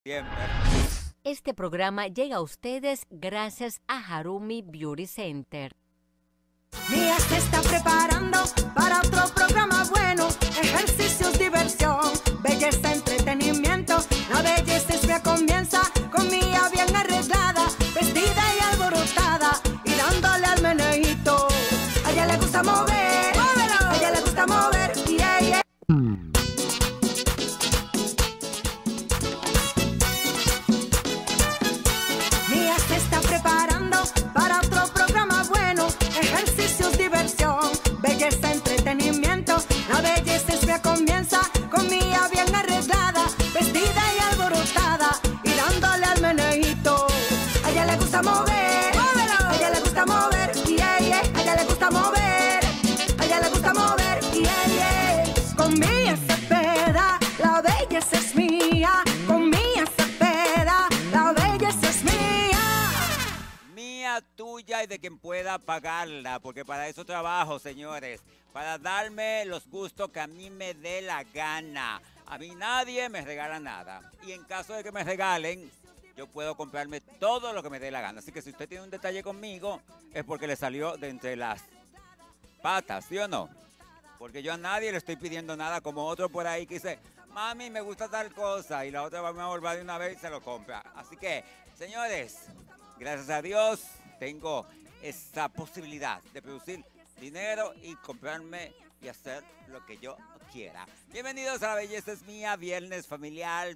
Siempre. Este programa llega a ustedes gracias a Harumi Beauty Center. Mía se está preparando para otro programa bueno. Ejercicios, diversión, belleza, entretenimiento. La belleza es mía, comienza con Mía bien arreglada, vestida y alborotada, y dándole al meneíto. A ella le gusta mover, móvelo. A ella le gusta mover, yeah, yeah. Mía se está preparando para otro programa bueno. Ejercicios, diversión, belleza, entretenimiento. La belleza es mía, comienza con Mía bien arreglada, vestida y alborotada, y dándole al meneíto. A ella le gusta mover, móvelo. A ella le gusta mover, yeah, yeah. A ella le gusta mover, a ella le gusta mover, yeah, yeah. Con Mía Cepeda, la belleza es mía. Con Mía Cepeda, la belleza es mía. Mía, tuya y de quien pueda pagarla, porque para eso trabajo, señores, para darme los gustos que a mí me dé la gana. A mí nadie me regala nada, y en caso de que me regalen, yo puedo comprarme todo lo que me dé la gana. Así que si usted tiene un detalle conmigo, es porque le salió de entre las patas, ¿sí o no? Porque yo a nadie le estoy pidiendo nada, como otro por ahí que dice, mami, me gusta tal cosa, y la otra va a volver de una vez y se lo compra. Así que, señores, gracias a Dios tengo esa posibilidad de producir dinero y comprarme y hacer lo que yo quiera. Bienvenidos a La Belleza es Mía, viernes familiar,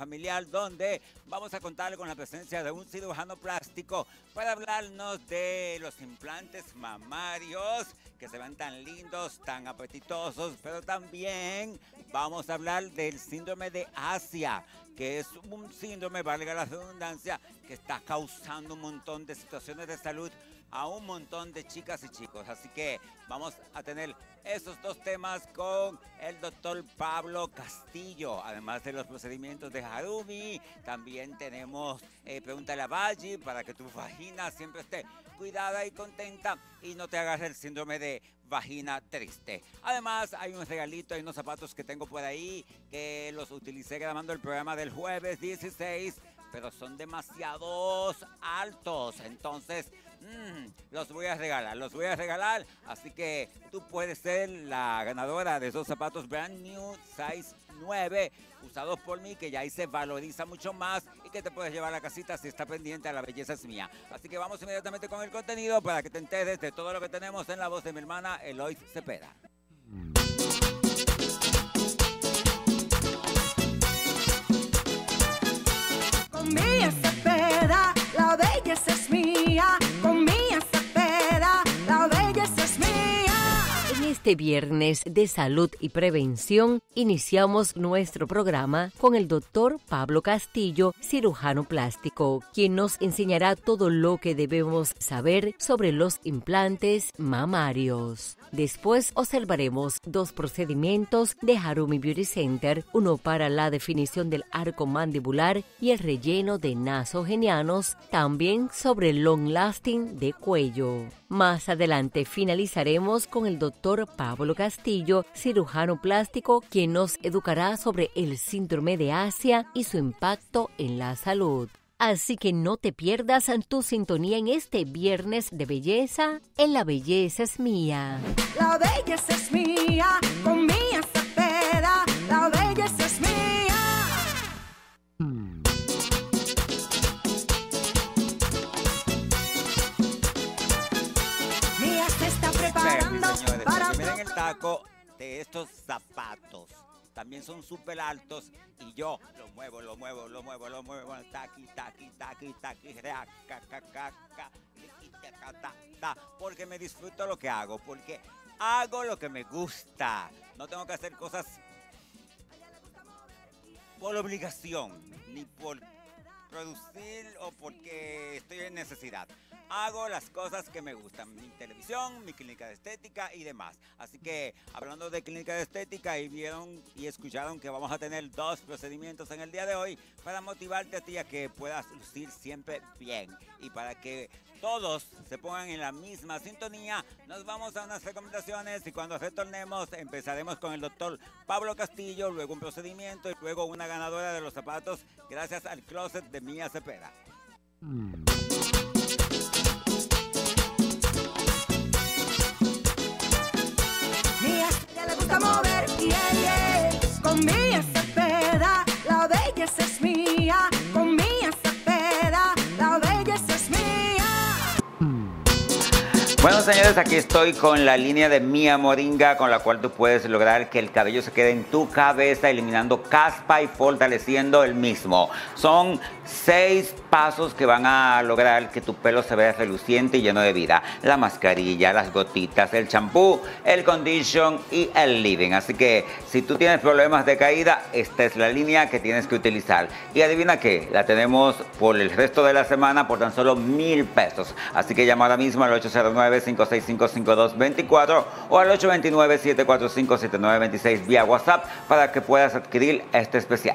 donde vamos a contar con la presencia de un cirujano plástico para hablarnos de los implantes mamarios, que se ven tan lindos, tan apetitosos, pero también vamos a hablar del síndrome de Asia, que es un síndrome, valga la redundancia, que está causando un montón de situaciones de salud a un montón de chicas y chicos. Así que vamos a tener esos dos temas con el doctor Pablo Castillo. Además de los procedimientos de Harumi, también tenemos Pregúntale a Valle para que tu vagina siempre esté cuidada y contenta y no te hagas el síndrome de vagina triste. Además, hay un regalito, hay unos zapatos que tengo por ahí que los utilicé grabando el programa del jueves 16, pero son demasiados altos, entonces los voy a regalar, así que tú puedes ser la ganadora de esos zapatos brand new, size 9, usados por mí, que ya ahí se valoriza mucho más y que te puedes llevar a la casita si está pendiente a La Belleza es Mía. Así que vamos inmediatamente con el contenido para que te enteres de todo lo que tenemos en la voz de mi hermana Eloy Cepeda. Con Mía Cepeda, la belleza es mía. Con Mía Cepeda, la belleza es mía. En este viernes de salud y prevención, iniciamos nuestro programa con el doctor Pablo Castillo, cirujano plástico, quien nos enseñará todo lo que debemos saber sobre los implantes mamarios. Después observaremos dos procedimientos de Harumi Beauty Center, uno para la definición del arco mandibular y el relleno de nasogenianos, también sobre el long lasting de cuello. Más adelante finalizaremos con el doctor Pablo Castillo, cirujano plástico, quien nos educará sobre el síndrome de Asia y su impacto en la salud. Así que no te pierdas tu sintonía en este viernes de belleza en La Belleza es Mía. La belleza es mía. Con Mía Cepeda, la belleza es mía. Mía se está preparando Señores, para porque miren otro el taco de estos zapatos. También son súper altos y yo lo muevo, taqui, porque me disfruto lo que hago, porque hago lo que me gusta. No tengo que hacer cosas por obligación, ni por producir o porque estoy en necesidad. Hago las cosas que me gustan, mi televisión, mi clínica de estética y demás. Así que, hablando de clínica de estética, y vieron y escucharon que vamos a tener 2 procedimientos en el día de hoy para motivarte a ti a que puedas lucir siempre bien. Y para que todos se pongan en la misma sintonía, nos vamos a unas recomendaciones y cuando retornemos empezaremos con el doctor Pablo Castillo, luego un procedimiento y luego una ganadora de los zapatos gracias al closet de Mía Cepeda. Mía le gusta mover, con Mía Cepeda, la belleza es mía, con Mía Cepeda, la belleza es mía. Bueno, señores, aquí estoy con la línea de Mía Moringa, con la cual tú puedes lograr que el cabello se quede en tu cabeza, eliminando caspa y fortaleciendo el mismo. Son 6 pasos que van a lograr que tu pelo se vea reluciente y lleno de vida. La mascarilla, las gotitas, el champú, el condition y el leave-in. Así que si tú tienes problemas de caída, esta es la línea que tienes que utilizar. Y adivina qué, la tenemos por el resto de la semana por tan solo 1,000 pesos. Así que llama ahora mismo al 809-565-5224 o al 829-745-7926 vía WhatsApp para que puedas adquirir este especial.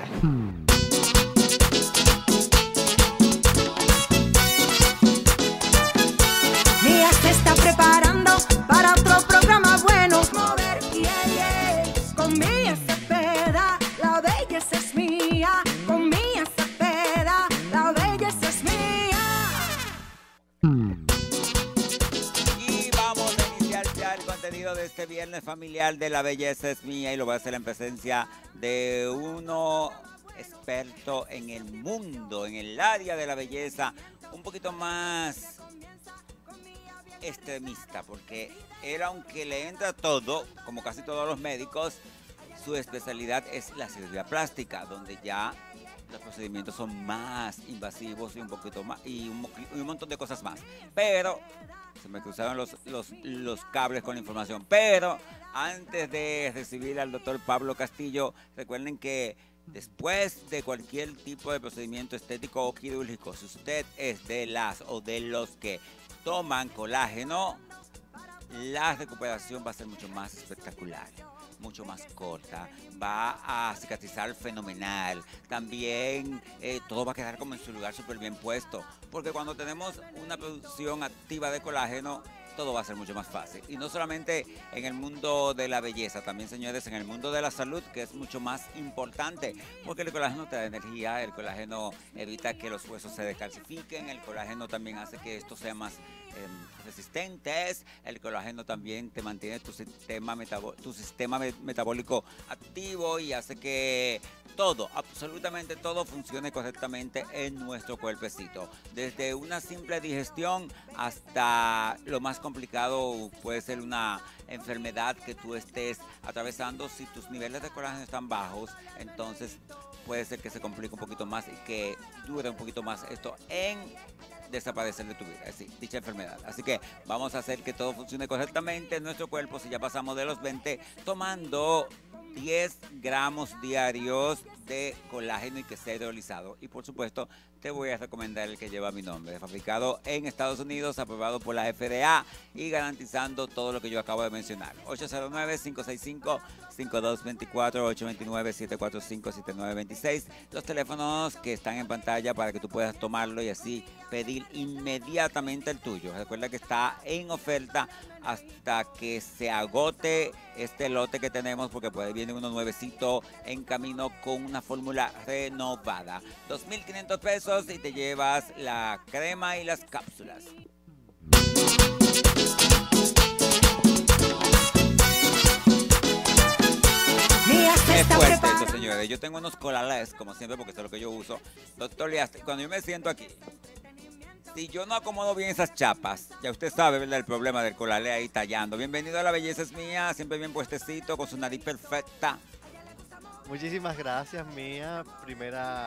Mía se está preparando para otro programa bueno. Mover, con Mía Cepeda, la belleza es mía. Con Mía Cepeda, la belleza es mía. Y vamos a iniciar ya el contenido de este viernes familiar de La Belleza es Mía y lo voy a hacer en presencia de uno experto en el mundo, en el área de la belleza, un poquito más extremista, porque él, aunque le entra todo, como casi todos los médicos, su especialidad es la cirugía plástica, donde ya los procedimientos son más invasivos y un poquito más y un montón de cosas más. Pero se me cruzaron los cables con la información. Pero antes de recibir al doctor Pablo Castillo, recuerden que después de cualquier tipo de procedimiento estético o quirúrgico, si usted es de las o de los que toman colágeno, la recuperación va a ser mucho más espectacular, mucho más corta, va a cicatrizar fenomenal. También todo va a quedar como en su lugar súper bien puesto, porque cuando tenemos una producción activa de colágeno, todo va a ser mucho más fácil. Y no solamente en el mundo de la belleza, también, señores, en el mundo de la salud, que es mucho más importante, porque el colágeno te da energía, el colágeno evita que los huesos se descalcifiquen, el colágeno también hace que estos sean más resistentes, el colágeno también te mantiene tu sistema metabólico activo y hace que todo, absolutamente todo funcione correctamente en nuestro cuerpecito. Desde una simple digestión hasta lo más complicado puede ser una enfermedad que tú estés atravesando. Si tus niveles de colágeno están bajos, entonces puede ser que se complique un poquito más y que dure un poquito más esto en desaparecer de tu vida, dicha enfermedad. Así que vamos a hacer que todo funcione correctamente en nuestro cuerpo si ya pasamos de los 20, tomando 10 gramos diarios de colágeno y que sea hidrolizado. Y por supuesto, te voy a recomendar el que lleva mi nombre, fabricado en Estados Unidos, aprobado por la FDA y garantizando todo lo que yo acabo de mencionar. 809-565-5224, 829-745-7926, los teléfonos que están en pantalla para que tú puedas tomarlo y así pedir inmediatamente el tuyo. Recuerda que está en oferta hasta que se agote este lote que tenemos, porque por ahí viene uno nuevecito en camino con una fórmula renovada. 2,500 pesos y te llevas la crema y las cápsulas. Es fuerte esto, señores. Yo tengo unos colales, como siempre, porque eso es lo que yo uso. Doctor Lias, cuando yo me siento aquí, si yo no acomodo bien esas chapas, ya usted sabe, ¿verdad?, el problema del colalé ahí tallando. Bienvenido a La Belleza es Mía, siempre bien puestecito, con su nariz perfecta. Muchísimas gracias, Mía. Primera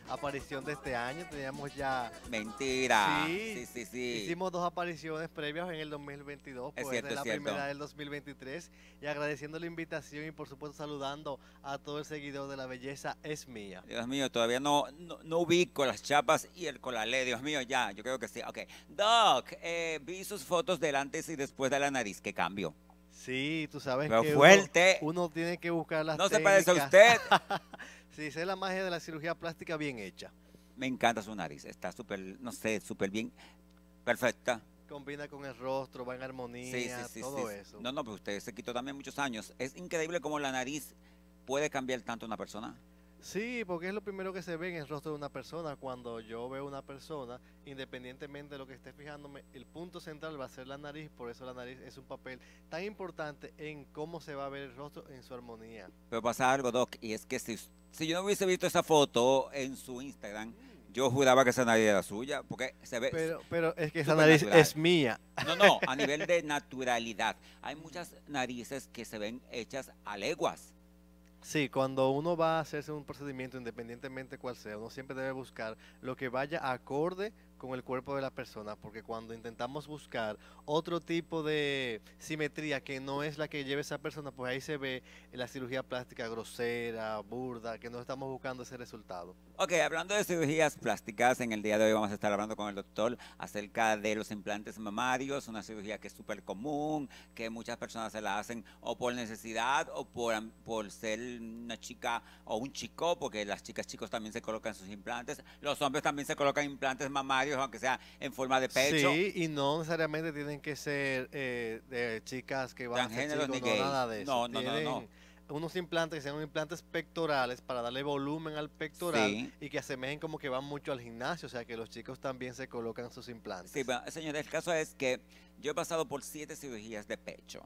aparición de este año. Teníamos ya... Mentira. Sí, Sí. hicimos 2 apariciones previas en el 2022, Es pues cierto, esta es la es cierto. primera del 2023. Y agradeciendo la invitación y por supuesto saludando a todo el seguidor de La Belleza es Mía. Dios mío, todavía no ubico las chapas y el colalé. Dios mío, ya, yo creo que sí. Ok. Doc, vi sus fotos del antes y después de la nariz. ¿Qué cambio? Sí, tú sabes Pero que fuerte. uno tiene que buscar las No se parece a técnicas. usted. Sí, esa es la magia de la cirugía plástica bien hecha. Me encanta su nariz. Está súper, no sé, súper bien. Perfecta. Combina con el rostro, va en armonía, todo eso. No, pero usted se quitó también muchos años. Es increíble cómo la nariz puede cambiar tanto una persona. Sí, porque es lo primero que se ve en el rostro de una persona. Cuando yo veo una persona, independientemente de lo que esté fijándome, el punto central va a ser la nariz. Por eso la nariz es un papel tan importante en cómo se va a ver el rostro en su armonía. Pero pasa algo, Doc, y es que si yo no hubiese visto esa foto en su Instagram, yo juraba que esa nariz era suya, porque se ve... Pero es que esa súper nariz natural. es mía. No, a nivel de naturalidad. Hay muchas narices que se ven hechas a leguas. Sí, cuando uno va a hacerse un procedimiento, independientemente cuál sea, uno siempre debe buscar lo que vaya acorde con el cuerpo de la persona, porque cuando intentamos buscar otro tipo de simetría que no es la que lleve esa persona, pues ahí se ve la cirugía plástica grosera, burda, que no estamos buscando ese resultado. Ok, hablando de cirugías plásticas, en el día de hoy vamos a estar hablando con el doctor acerca de los implantes mamarios, una cirugía que es súper común, que muchas personas se la hacen o por necesidad o por ser una chica o un chico, porque las chicas chicos también se colocan sus implantes, los hombres también se colocan implantes mamarios, aunque sea en forma de pecho. Sí, y no necesariamente tienen que ser de chicas que van a ser Transgéneros chicos, ni no, gays. nada de eso. No. Tienen unos implantes que sean implantes pectorales para darle volumen al pectoral Sí. y que asemejen como que van mucho al gimnasio, o sea que los chicos también se colocan sus implantes. Sí, bueno, señores, el caso es que yo he pasado por 7 cirugías de pecho.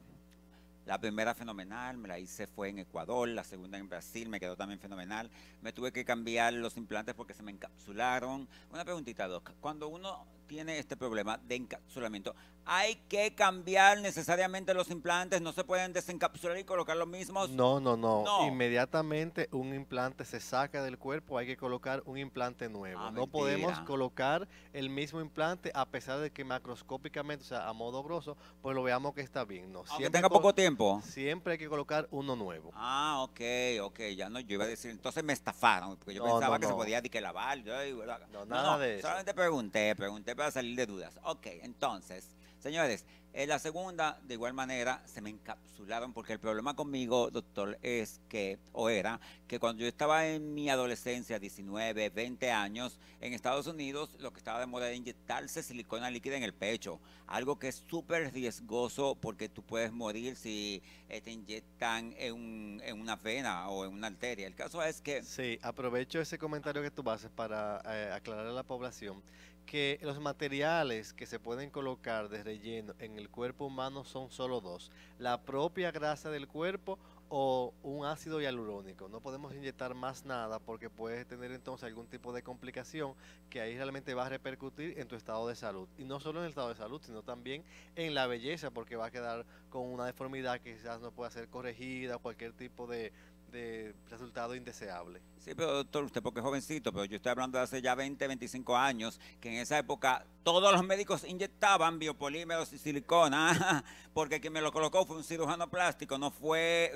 La primera fenomenal, me la hice fue en Ecuador, la segunda en Brasil, me quedó también fenomenal. Me tuve que cambiar los implantes porque se me encapsularon. Una preguntita, Doc, cuando uno tiene este problema de encapsulamiento, ¿hay que cambiar necesariamente los implantes? ¿No se pueden desencapsular y colocar los mismos? No. No. Inmediatamente un implante se saca del cuerpo, hay que colocar un implante nuevo. Ah, No mentira. podemos colocar el mismo implante a pesar de que macroscópicamente, o sea, a modo grosso, pues lo veamos que está bien. No, Aunque tenga poco tiempo. Siempre hay que colocar uno nuevo. Ah, ok, ya no, yo iba a decir, entonces me estafaron, porque yo No, pensaba no, que se no. podía de que lavar. No, nada de eso. Solamente pregunté para salir de dudas. Ok, entonces, señores, la segunda, de igual manera, se me encapsularon, porque el problema conmigo, doctor, es que, o era, que cuando yo estaba en mi adolescencia, 19, 20 años, en Estados Unidos, lo que estaba de moda era inyectarse silicona líquida en el pecho, algo que es súper riesgoso porque tú puedes morir si te inyectan en una vena o en una arteria. El caso es que... Sí, aprovecho ese comentario que tú haces para aclarar a la población que los materiales que se pueden colocar de relleno en el cuerpo humano son solo 2, la propia grasa del cuerpo o un ácido hialurónico. No podemos inyectar más nada porque puedes tener entonces algún tipo de complicación que ahí realmente va a repercutir en tu estado de salud. Y no solo en el estado de salud, sino también en la belleza, porque va a quedar con una deformidad que quizás no pueda ser corregida o cualquier tipo de resultado indeseable. Sí, pero doctor, usted porque es jovencito, pero yo estoy hablando de hace ya 20, 25 años, que en esa época todos los médicos inyectaban biopolímeros y silicona, porque quien me lo colocó fue un cirujano plástico, no fue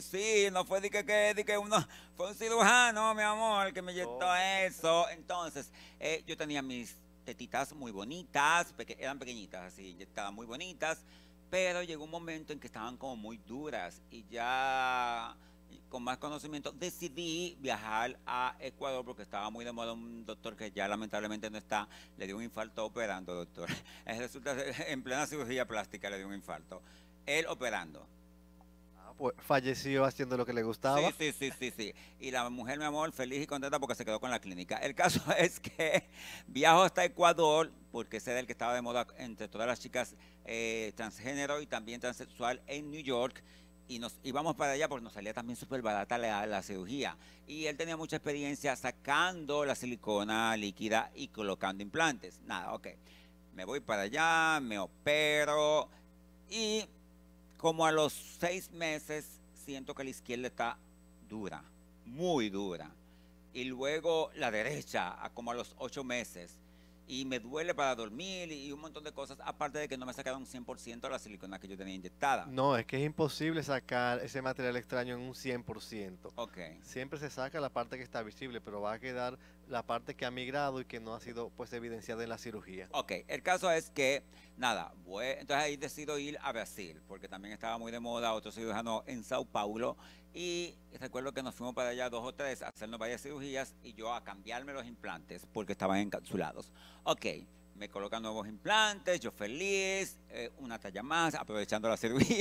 de que uno, fue un cirujano, mi amor, que me inyectó eso. Entonces, yo tenía mis tetitas muy bonitas, eran pequeñitas, así, inyectadas muy bonitas, pero llegó un momento en que estaban como muy duras y ya... con más conocimiento, decidí viajar a Ecuador porque estaba muy de moda un doctor que ya lamentablemente no está, le dio un infarto operando, doctor. Resulta en plena cirugía plástica le dio un infarto. Él operando. Pues falleció haciendo lo que le gustaba. Sí. Y la mujer, mi amor, feliz y contenta porque se quedó con la clínica. El caso es que viajo hasta Ecuador porque ese era el que estaba de moda entre todas las chicas transgénero y también transexual en New York. Y nos íbamos para allá porque nos salía también súper barata la cirugía. Y él tenía mucha experiencia sacando la silicona líquida y colocando implantes. Nada, ok. Me voy para allá, me opero y como a los 6 meses siento que la izquierda está dura, muy dura. y luego la derecha, como a los 8 meses. Y me duele para dormir y un montón de cosas, aparte de que no me sacaron 100% la silicona que yo tenía inyectada. No, es que es imposible sacar ese material extraño en un 100%. Ok. Siempre se saca la parte que está visible, pero va a quedar la parte que ha migrado y que no ha sido pues evidenciada en la cirugía. Ok, el caso es que, nada, entonces ahí decido ir a Brasil, porque también estaba muy de moda otro cirujano en Sao Paulo, y recuerdo que nos fuimos para allá 2 o 3 a hacernos varias cirugías y yo a cambiarme los implantes porque estaban encapsulados. Ok, me colocan nuevos implantes, yo feliz, una talla más, aprovechando la cirugía.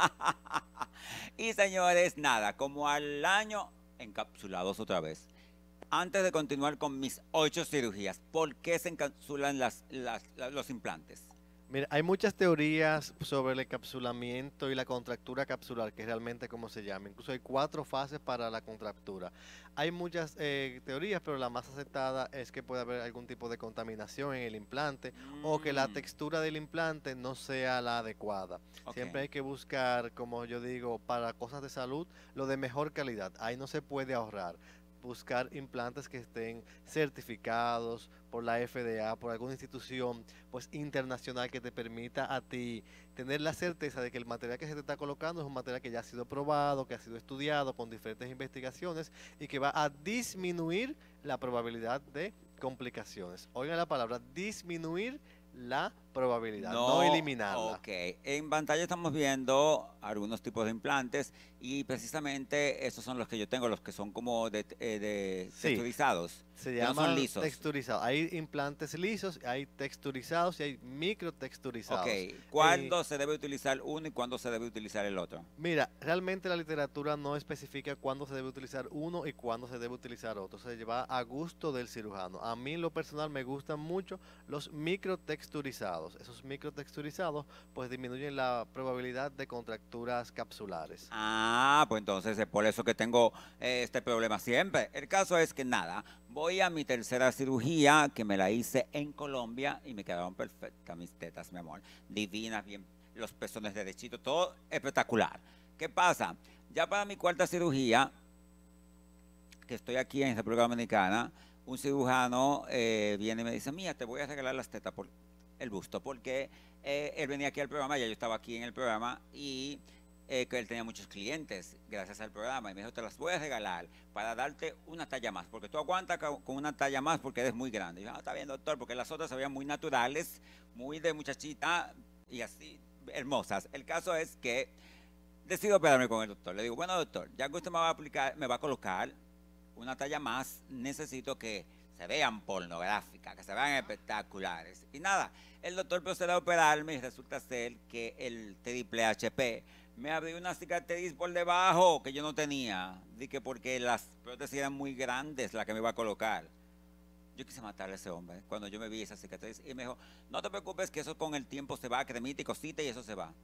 Y señores, nada, como al año encapsulados otra vez. Antes de continuar con mis 8 cirugías, ¿por qué se encapsulan los implantes? Mira, hay muchas teorías sobre el encapsulamiento y la contractura capsular, que es realmente como se llama. Incluso hay 4 fases para la contractura. Hay muchas teorías, pero la más aceptada es que puede haber algún tipo de contaminación en el implante o que la textura del implante no sea la adecuada. Ok. Siempre hay que buscar, como yo digo, para cosas de salud, lo de mejor calidad. Ahí no se puede ahorrar. Buscar implantes que estén certificados por la FDA, por alguna institución pues internacional que te permita a ti tener la certeza de que el material que se te está colocando es un material que ya ha sido probado, que ha sido estudiado con diferentes investigaciones y que va a disminuir la probabilidad de complicaciones. Oigan la palabra, disminuir la probabilidad, no eliminarla. Ok, en pantalla estamos viendo algunos tipos de implantes y precisamente esos son los que yo tengo, los que son como de Sí. texturizados. Se que no son llaman lisos. texturizados. Hay implantes lisos, hay texturizados y hay microtexturizados. Ok, ¿cuándo se debe utilizar uno y cuándo se debe utilizar el otro? Mira, realmente la literatura no especifica cuándo se debe utilizar uno y cuándo se debe utilizar otro. Se lleva a gusto del cirujano. A mí en lo personal me gustan mucho los microtexturizados. Esos microtexturizados pues disminuyen la probabilidad de contracturas capsulares. Ah, pues entonces es por eso que tengo este problema siempre. El caso es que nada, voy a mi tercera cirugía que me la hice en Colombia y me quedaron perfectas mis tetas, mi amor. Divinas, bien, los pezones derechitos, todo espectacular. ¿Qué pasa? Ya para mi cuarta cirugía, que estoy aquí en República Dominicana, un cirujano viene y me dice, mira, te voy a regalar las tetas por el busto, porque él venía aquí al programa, ya yo estaba aquí en el programa y que él tenía muchos clientes gracias al programa y me dijo, te las voy a regalar para darte una talla más, porque tú aguantas con una talla más porque eres muy grande. Y yo, está bien, doctor, porque las otras se veían muy naturales, muy de muchachita y así, hermosas. El caso es que decido operarme con el doctor. Le digo, bueno, doctor, ya que usted me va a aplicar, me va a colocar una talla más, necesito que se vean pornográficas, que se vean espectaculares. Y nada, el doctor procede a operarme y resulta ser que el triple HP me abrió una cicatriz por debajo que yo no tenía. Dije porque las prótesis eran muy grandes las que me iba a colocar. Yo quise matarle a ese hombre cuando yo me vi esa cicatriz y me dijo, no te preocupes que eso con el tiempo se va, cremita y cosita y eso se va.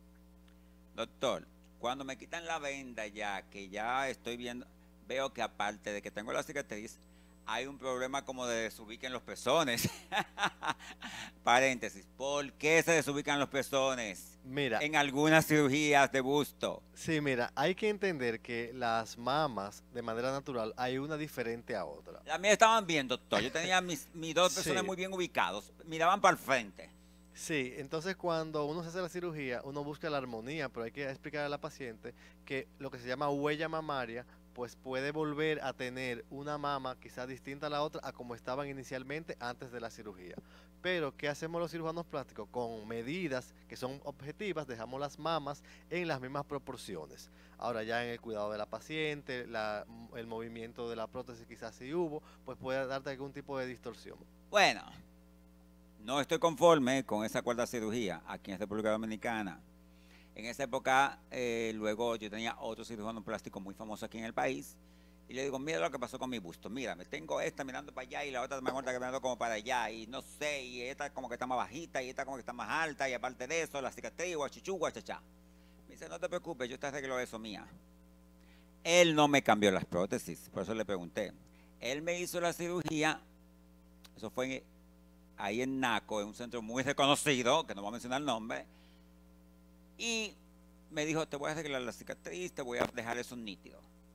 Doctor, cuando me quitan la venda ya, que ya estoy viendo, veo que aparte de que tengo la cicatriz, hay un problema como de desubiquen los pezones. Paréntesis, ¿por qué se desubican los pezones? Mira, En algunas cirugías de busto. sí, mira, hay que entender que las mamas de manera natural hay una diferente a otra. Las mías estaban bien, doctor. Yo tenía mis 2 pezones Sí. muy bien ubicados. Miraban para el frente. Sí, entonces cuando uno se hace la cirugía, uno busca la armonía, pero hay que explicar a la paciente que lo que se llama huella mamaria, pues puede volver a tener una mama quizás distinta a la otra a como estaban inicialmente antes de la cirugía. Pero, ¿qué hacemos los cirujanos plásticos? Con medidas que son objetivas, dejamos las mamas en las mismas proporciones. Ahora ya en el cuidado de la paciente, el movimiento de la prótesis quizás si hubo, pues puede darte algún tipo de distorsión. Bueno, no estoy conforme con esa cuarta cirugía aquí en República Dominicana. En esa época, luego yo tenía otro cirujano plástico muy famoso aquí en el país. Y le digo, mira lo que pasó con mi busto. Mira, me tengo esta mirando para allá y la otra más gorda que mirando como para allá. Y no sé, y esta como que está más bajita y esta como que está más alta. Y aparte de eso, la cicatriz, guachichú, guachachá. Me dice, no te preocupes, yo te arreglo eso, mía. Él no me cambió las prótesis, por eso le pregunté. Él me hizo la cirugía, eso fue ahí en Naco, en un centro muy reconocido, que no voy a mencionar el nombre. Y me dijo, te voy a arreglar la cicatriz, te voy a dejar eso nítido.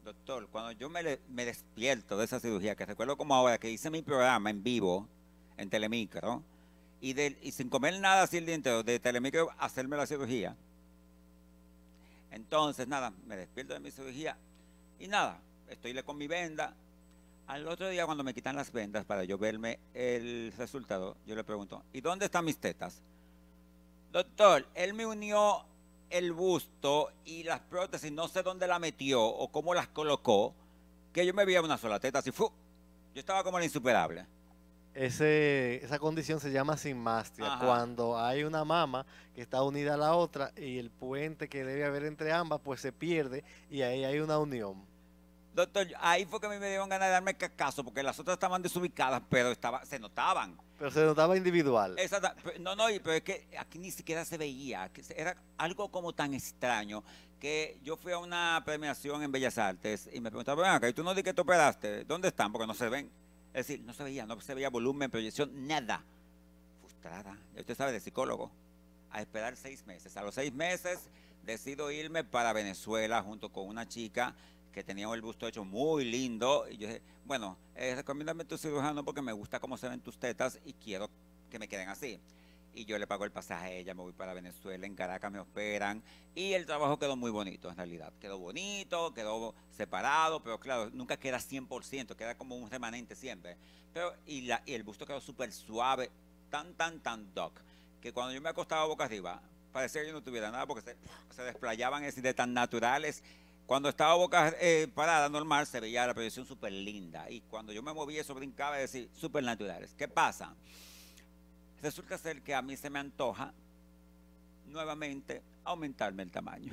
Doctor, cuando yo me despierto de esa cirugía, que recuerdo como ahora que hice mi programa en vivo, en Telemicro, y sin comer nada así el día entero, de Telemicro hacerme la cirugía. Entonces, nada, me despierto de mi cirugía y nada, estoy con mi venda. Al otro día, cuando me quitan las vendas para yo verme el resultado, yo le pregunto, ¿y dónde están mis tetas? Doctor, él me unió el busto y las prótesis, no sé dónde la metió o cómo las colocó, que yo me veía una sola teta, así, ¡fu! Yo estaba como la insuperable. Esa condición se llama sigmastia, Ajá. cuando hay una mama que está unida a la otra y el puente que debe haber entre ambas pues se pierde y ahí hay una unión. Doctor, ahí fue que a mí me dieron ganas de darme cacazo, porque las otras estaban desubicadas, pero se notaban. Pero se notaba individual. No, pero es que aquí ni siquiera se veía, que era algo como tan extraño, que yo fui a una premiación en Bellas Artes y me preguntaban, ven acá, ¿y tú no di que te operaste? ¿Dónde están? Porque no se ven. Es decir, no se veía volumen, proyección, nada. Frustrada, ya usted sabe, de psicólogo, a esperar 6 meses. A los 6 meses decido irme para Venezuela junto con una chica que tenía el busto hecho muy lindo, y yo dije, bueno, recomiéndame tu cirujano porque me gusta cómo se ven tus tetas y quiero que me queden así. Y yo le pago el pasaje a ella, me voy para Venezuela, en Caracas me operan, y el trabajo quedó muy bonito en realidad. Quedó bonito, quedó separado, pero claro, nunca queda 100%, queda como un remanente siempre. Y el busto quedó súper suave, tan doc, que cuando yo me acostaba boca arriba, parecía que yo no tuviera nada porque se desplayaban así de tan naturales. Cuando estaba boca parada normal se veía la proyección súper linda, y cuando yo me movía eso brincaba y decía súper naturales. ¿Qué pasa? Resulta ser que a mí se me antoja nuevamente aumentarme el tamaño.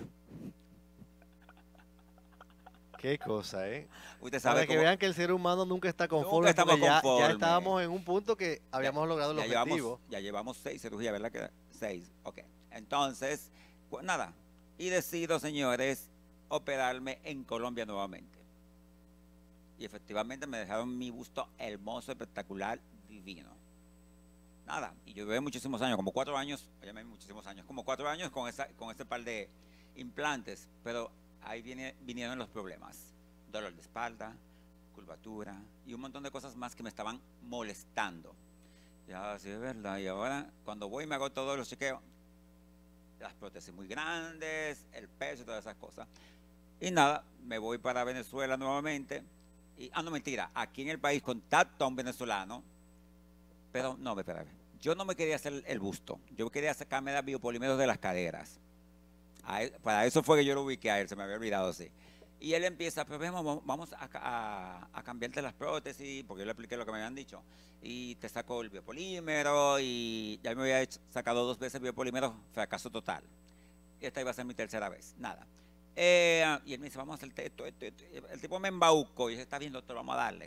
Qué cosa, ¿eh? Usted sabe Para que vean que el ser humano nunca está conforme, Nunca estamos porque ya conformes. estábamos en un punto que habíamos logrado el objetivo. Ya llevamos 6 cirugías, ¿verdad? Que 6, ok. Entonces, pues nada, y decido, señores, operarme en Colombia nuevamente. Y efectivamente me dejaron mi busto hermoso, espectacular, divino. Nada, y yo llevé muchísimos años, como 4 años, muchísimos años, como 4 años con ese par de implantes, pero ahí vinieron los problemas. Dolor de espalda, curvatura y un montón de cosas más que me estaban molestando. Ya, sí es verdad, y ahora cuando voy me hago todos los chequeos, las prótesis muy grandes, el peso y todas esas cosas. Y nada, me voy para Venezuela nuevamente. No, mentira, aquí en el país contacto a un venezolano, pero no, espérame. Yo no me quería hacer el busto, yo quería sacarme los biopolímeros de las caderas. Para eso fue que yo lo ubiqué a él, se me había olvidado así. Y él empieza, pero vamos a cambiarte las prótesis, porque yo le expliqué lo que me habían dicho. Y te saco el biopolímero, y ya me había sacado 2 veces el biopolímero, fracaso total. Y esta iba a ser mi tercera vez, nada. Y él me dice, vamos a hacer esto. El tipo me embaucó y dice, está bien, doctor, vamos a darle.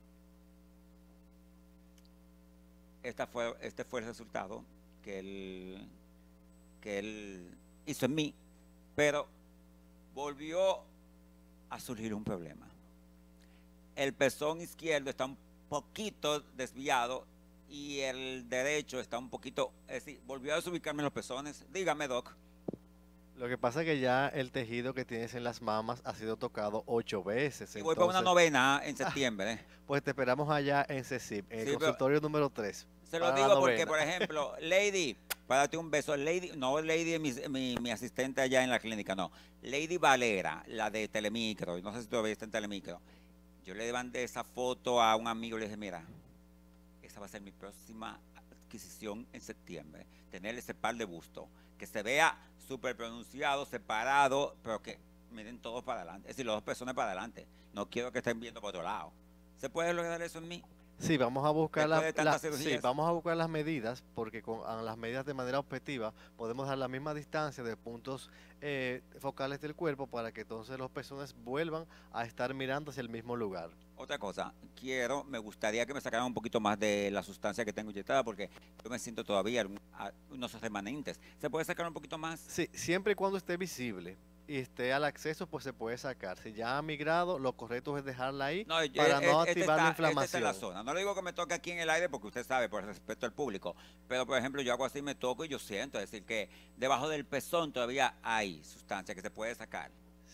Este fue el resultado que él hizo en mí, pero volvió a surgir un problema. El pezón izquierdo está un poquito desviado y el derecho está un poquito, es decir, volvió a desubicarme los pezones. Dígame, doc. Lo que pasa es que ya el tejido que tienes en las mamas ha sido tocado 8 veces. Y voy para una novena en septiembre. Pues te esperamos allá en CECIP, en el consultorio número 3. Se lo digo porque, por ejemplo, Lady, para darte un beso, Lady es mi asistente allá en la clínica, no. Lady Valera, la de Telemicro, no sé si todavía está en Telemicro. Yo le mandé esa foto a un amigo y le dije, mira, esa va a ser mi próxima adquisición en septiembre. Tener ese par de busto, que se vea súper pronunciado, separado, pero que miren todos para adelante. Es decir, los 2 pezones para adelante. No quiero que estén viendo por otro lado. ¿Se puede lograr eso en mí? Sí, vamos a buscar vamos a buscar las medidas, porque con las medidas de manera objetiva podemos dar la misma distancia de puntos focales del cuerpo para que entonces los pezones vuelvan a estar mirando hacia el mismo lugar. Otra cosa, me gustaría que me sacaran un poquito más de la sustancia que tengo inyectada, porque yo me siento todavía unos remanentes. ¿Se puede sacar un poquito más? Sí, siempre y cuando esté visible y esté al acceso, pues se puede sacar. Si ya ha migrado, lo correcto es dejarla ahí para no activar la inflamación. Esta es la zona. No le digo que me toque aquí en el aire porque usted sabe, por respeto al público. Pero, por ejemplo, yo hago así, me toco y yo siento. Es decir, que debajo del pezón todavía hay sustancia que se puede sacar.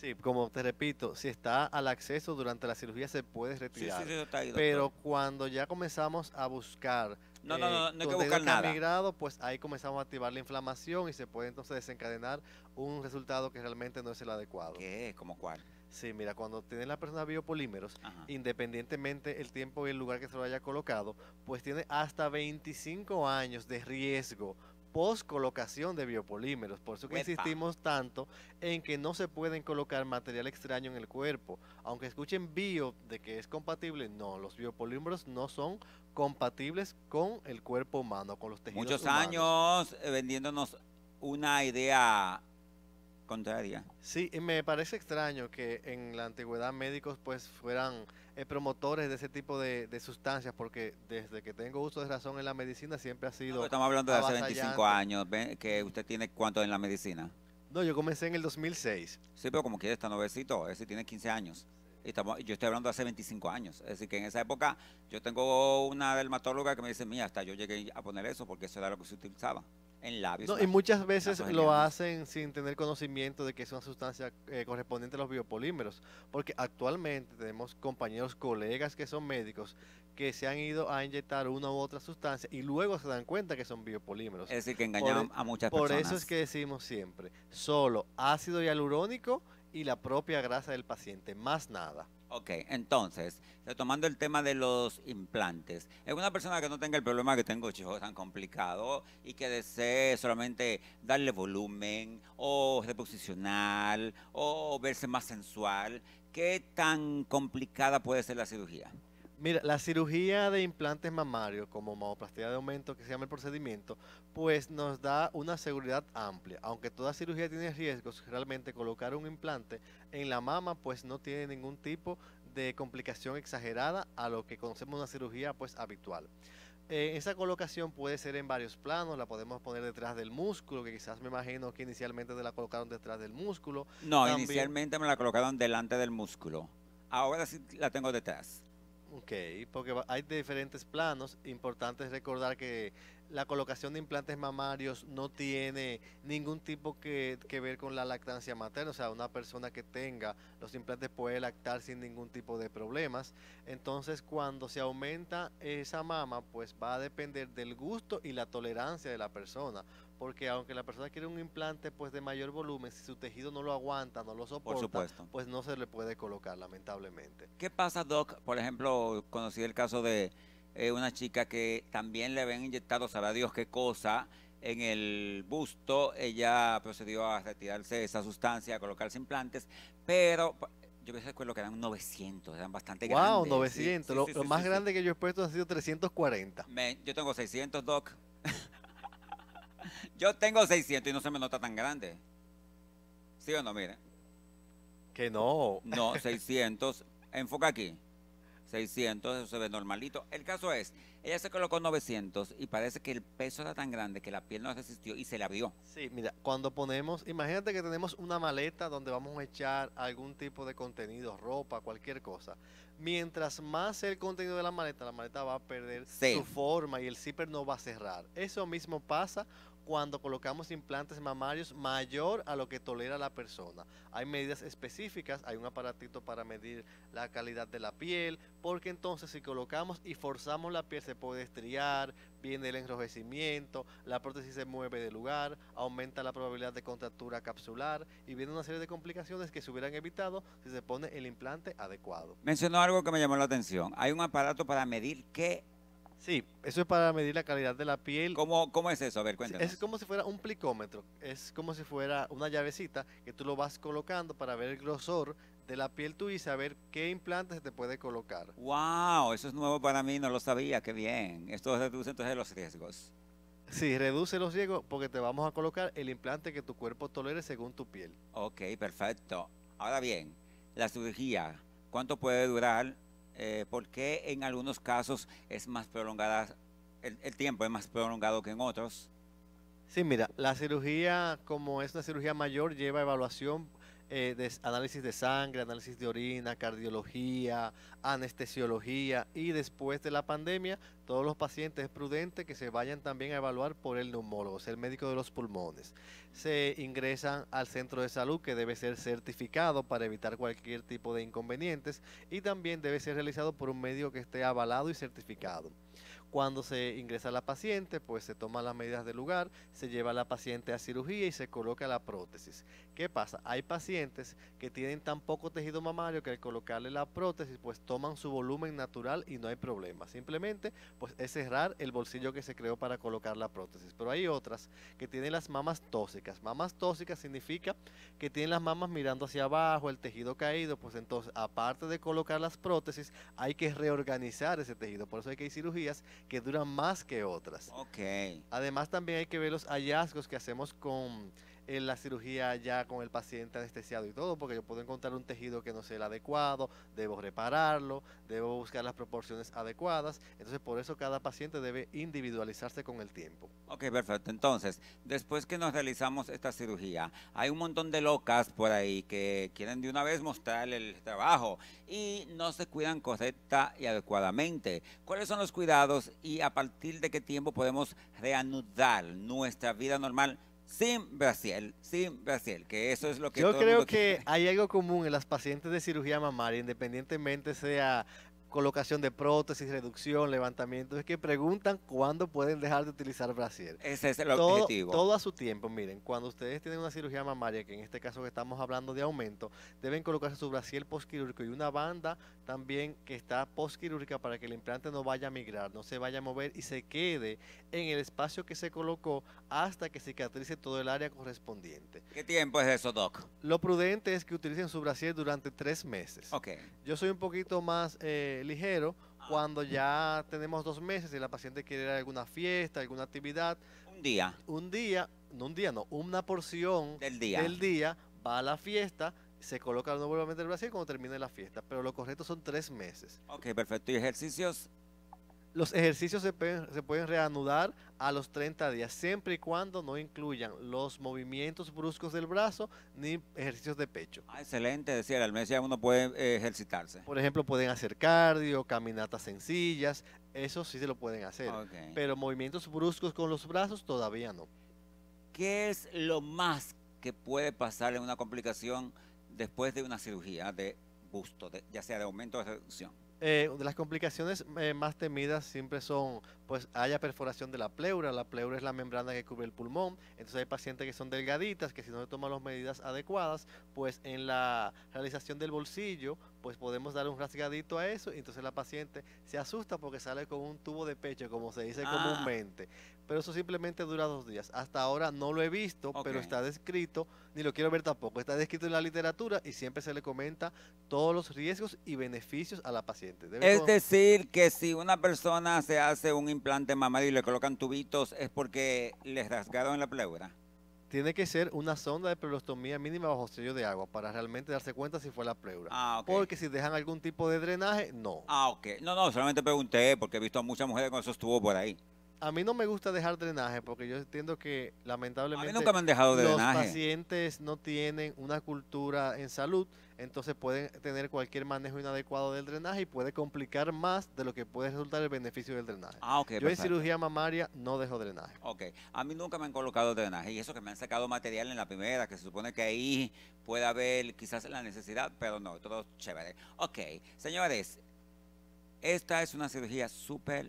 Sí, como te repito, si está al acceso durante la cirugía se puede Sí, sí, retirar. sí, eso está ahí, Pero doctor. cuando ya comenzamos a buscar No, no, no, no hay que contenido buscar que ha nada. migrado, pues ahí comenzamos a activar la inflamación y se puede entonces desencadenar un resultado que realmente no es el adecuado. ¿Qué? ¿Cómo cuál? Sí, mira, cuando tiene la persona biopolímeros, Ajá. independientemente el tiempo y el lugar que se lo haya colocado, pues tiene hasta 25 años de riesgo post colocación de biopolímeros. Por eso que Uepa. insistimos tanto en que no se pueden colocar material extraño en el cuerpo. Aunque escuchen bio de que es compatible, no, los biopolímeros no son compatibles con el cuerpo humano, con los tejidos Muchos humanos. años vendiéndonos una idea contraria. Sí, y me parece extraño que en la antigüedad médicos pues fueran promotores de ese tipo de sustancias, porque desde que tengo uso de razón en la medicina siempre ha No, sido pero estamos hablando de hace 25 avasallante. años. ¿Ven? Que usted tiene cuánto en la medicina. No, yo comencé en el 2006. Sí, pero como quiere está nuevecito, es decir, tiene 15 años. Yo estoy hablando de hace 25 años. Es decir, que en esa época yo tengo una dermatóloga que me dice, mira, hasta yo llegué a poner eso porque eso era lo que se utilizaba en labios. No, y muchas veces lo nasogenianos. hacen sin tener conocimiento de que es una sustancia correspondiente a los biopolímeros, porque actualmente tenemos compañeros, colegas que son médicos que se han ido a inyectar una u otra sustancia y luego se dan cuenta que son biopolímeros. Es decir, que Por, engañan a muchas por personas. eso es que decimos siempre, solo ácido hialurónico y la propia grasa del paciente, más nada. Ok, entonces, retomando el tema de los implantes, es una persona que no tenga el problema que tengo yo tan complicado y que desee solamente darle volumen o reposicionar o verse más sensual, ¿qué tan complicada puede ser la cirugía? Mira, la cirugía de implantes mamarios, como mamoplastia de aumento, que se llama el procedimiento, pues nos da una seguridad amplia. Aunque toda cirugía tiene riesgos, realmente colocar un implante en la mama, pues no tiene ningún tipo de complicación exagerada a lo que conocemos una cirugía pues habitual. Esa colocación puede ser en varios planos, la podemos poner detrás del músculo, que quizás me imagino que inicialmente te la colocaron detrás del músculo. No, También, inicialmente me la colocaron delante del músculo. Ahora sí la tengo detrás. ok, porque hay diferentes planos. Importante es recordar que la colocación de implantes mamarios no tiene ningún tipo que ver con la lactancia materna. O sea, una persona que tenga los implantes puede lactar sin ningún tipo de problemas. Entonces, cuando se aumenta esa mama, pues va a depender del gusto y la tolerancia de la persona. Porque aunque la persona quiere un implante pues de mayor volumen, si su tejido no lo aguanta, no lo Por soporta, supuesto. pues no se le puede colocar, lamentablemente. ¿Qué pasa, Doc? Por ejemplo, conocí el caso de una chica que también le habían inyectado, sabrá Dios qué cosa, en el busto. Ella procedió a retirarse esa sustancia, a colocarse implantes, pero yo recuerdo que eran 900, eran bastante Wow, grandes. 900. Sí, Lo, sí, lo sí, más sí, sí. grande que yo he puesto ha sido 340. Yo tengo 600, Doc. Yo tengo 600 y no se me nota tan grande. ¿Sí o no? Mire. Que no. No, 600. Enfoca aquí. 600, eso se ve normalito. El caso es, ella se colocó 900 y parece que el peso era tan grande que la piel no resistió y se le abrió. Sí, mira, cuando ponemos, imagínate que tenemos una maleta donde vamos a echar algún tipo de contenido, ropa, cualquier cosa. Mientras más sea el contenido de la maleta va a perder Sí. su forma y el zipper no va a cerrar. Eso mismo pasa cuando colocamos implantes mamarios mayor a lo que tolera la persona. Hay medidas específicas, hay un aparatito para medir la calidad de la piel, porque entonces si colocamos y forzamos la piel se puede estriar, viene el enrojecimiento, la prótesis se mueve de lugar, aumenta la probabilidad de contractura capsular y viene una serie de complicaciones que se hubieran evitado si se pone el implante adecuado. Mencionó algo que me llamó la atención. Hay un aparato para medir qué. Sí, eso es para medir la calidad de la piel. ¿Cómo es eso? A ver, cuéntanos. Es como si fuera un plicómetro, es como si fuera una llavecita que tú lo vas colocando para ver el grosor de la piel tuya y saber qué implante se te puede colocar. Wow, eso es nuevo para mí, no lo sabía, qué bien. Esto reduce entonces los riesgos. Sí, reduce los riesgos porque te vamos a colocar el implante que tu cuerpo tolere según tu piel. Ok, perfecto. Ahora bien, la cirugía, ¿cuánto puede durar? ¿Por qué en algunos casos es más prolongada, el tiempo es más prolongado que en otros? Sí, mira, la cirugía, como es una cirugía mayor, lleva evaluación análisis de sangre, análisis de orina, cardiología, anestesiología, y después de la pandemia, todos los pacientes es prudente que se vayan también a evaluar por el neumólogo, o sea, el médico de los pulmones. Se ingresan al centro de salud, que debe ser certificado para evitar cualquier tipo de inconvenientes, y también debe ser realizado por un médico que esté avalado y certificado. Cuando se ingresa a la paciente, pues se toman las medidas del lugar, se lleva a la paciente a cirugía y se coloca la prótesis. ¿Qué pasa? Hay pacientes que tienen tan poco tejido mamario que al colocarle la prótesis, pues toman su volumen natural y no hay problema. Simplemente, pues es cerrar el bolsillo que se creó para colocar la prótesis. Pero hay otras que tienen las mamas tóxicas. Mamas tóxicas significa que tienen las mamas mirando hacia abajo, el tejido caído, pues entonces, aparte de colocar las prótesis, hay que reorganizar ese tejido. Por eso hay que hay cirugías que duran más que otras. Ok. Además, también hay que ver los hallazgos que hacemos con la cirugía ya con el paciente anestesiado y todo, porque yo puedo encontrar un tejido que no sea el adecuado, debo repararlo, debo buscar las proporciones adecuadas. Entonces, por eso cada paciente debe individualizarse con el tiempo. Ok, perfecto. Entonces, después que nos realizamos esta cirugía, hay un montón de locas por ahí que quieren de una vez mostrar el trabajo y no se cuidan correcta y adecuadamente. ¿Cuáles son los cuidados y a partir de qué tiempo podemos reanudar nuestra vida normal sin brasier, que eso es lo que yo todo el creo mundo que quiere? hay algo común en las pacientes de cirugía mamaria, independientemente sea colocación de prótesis, reducción, levantamiento, es que preguntan cuándo pueden dejar de utilizar brasier. Ese es el Todo, objetivo. todo a su tiempo. Miren, cuando ustedes tienen una cirugía mamaria, que en este caso que estamos hablando de aumento, deben colocarse su brasier postquirúrgico y una banda también que está postquirúrgica para que el implante no vaya a migrar, no se vaya a mover y se quede en el espacio que se colocó hasta que cicatrice todo el área correspondiente. ¿Qué tiempo es eso, Doc? Lo prudente es que utilicen su brasier durante 3 meses. Ok. Yo soy un poquito más ligero cuando ya tenemos 2 meses y la paciente quiere ir a alguna fiesta, alguna actividad. Una porción Del día. va a la fiesta, se coloca nuevamente el brasier cuando termine la fiesta, pero lo correcto son 3 meses. Ok, perfecto. ¿Y ejercicios? Los ejercicios se pueden reanudar a los 30 días, siempre y cuando no incluyan los movimientos bruscos del brazo ni ejercicios de pecho. Ah, excelente, decía, al mes ya uno puede ejercitarse. Por ejemplo, pueden hacer cardio, caminatas sencillas, eso sí se lo pueden hacer. Ok. Pero movimientos bruscos con los brazos todavía no. ¿Qué es lo más que puede pasar en una complicación después de una cirugía de busto, ya sea de aumento o de reducción? De las complicaciones más temidas siempre son, pues haya perforación de la pleura. La pleura es la membrana que cubre el pulmón. Entonces hay pacientes que son delgaditas, que si no se toman las medidas adecuadas, pues en la realización del bolsillo, pues podemos dar un rasgadito a eso y entonces la paciente se asusta porque sale con un tubo de pecho, como se dice comúnmente. Pero eso simplemente dura 2 días. Hasta ahora no lo he visto, pero está descrito, ni lo quiero ver tampoco. Está descrito en la literatura y siempre se le comenta todos los riesgos y beneficios a la paciente. Es decir, que si una persona se hace un implante mamario y le colocan tubitos, es porque le rasgaron la pleura. Tiene que ser una sonda de pleurostomía mínima bajo sello de agua para realmente darse cuenta si fue la pleura. Porque si dejan algún tipo de drenaje, no. No, solamente pregunté porque he visto a muchas mujeres con esos tubos por ahí. A mí no me gusta dejar drenaje porque yo entiendo que lamentablemente a mí nunca me han dejado de drenaje. Los pacientes no tienen una cultura en salud, entonces pueden tener cualquier manejo inadecuado del drenaje y puede complicar más de lo que puede resultar el beneficio del drenaje. Yo en cirugía mamaria no dejo drenaje. A mí nunca me han colocado drenaje y eso que me han sacado material en la primera, que se supone que ahí puede haber quizás la necesidad, pero no, todo chévere. Señores, esta es una cirugía súper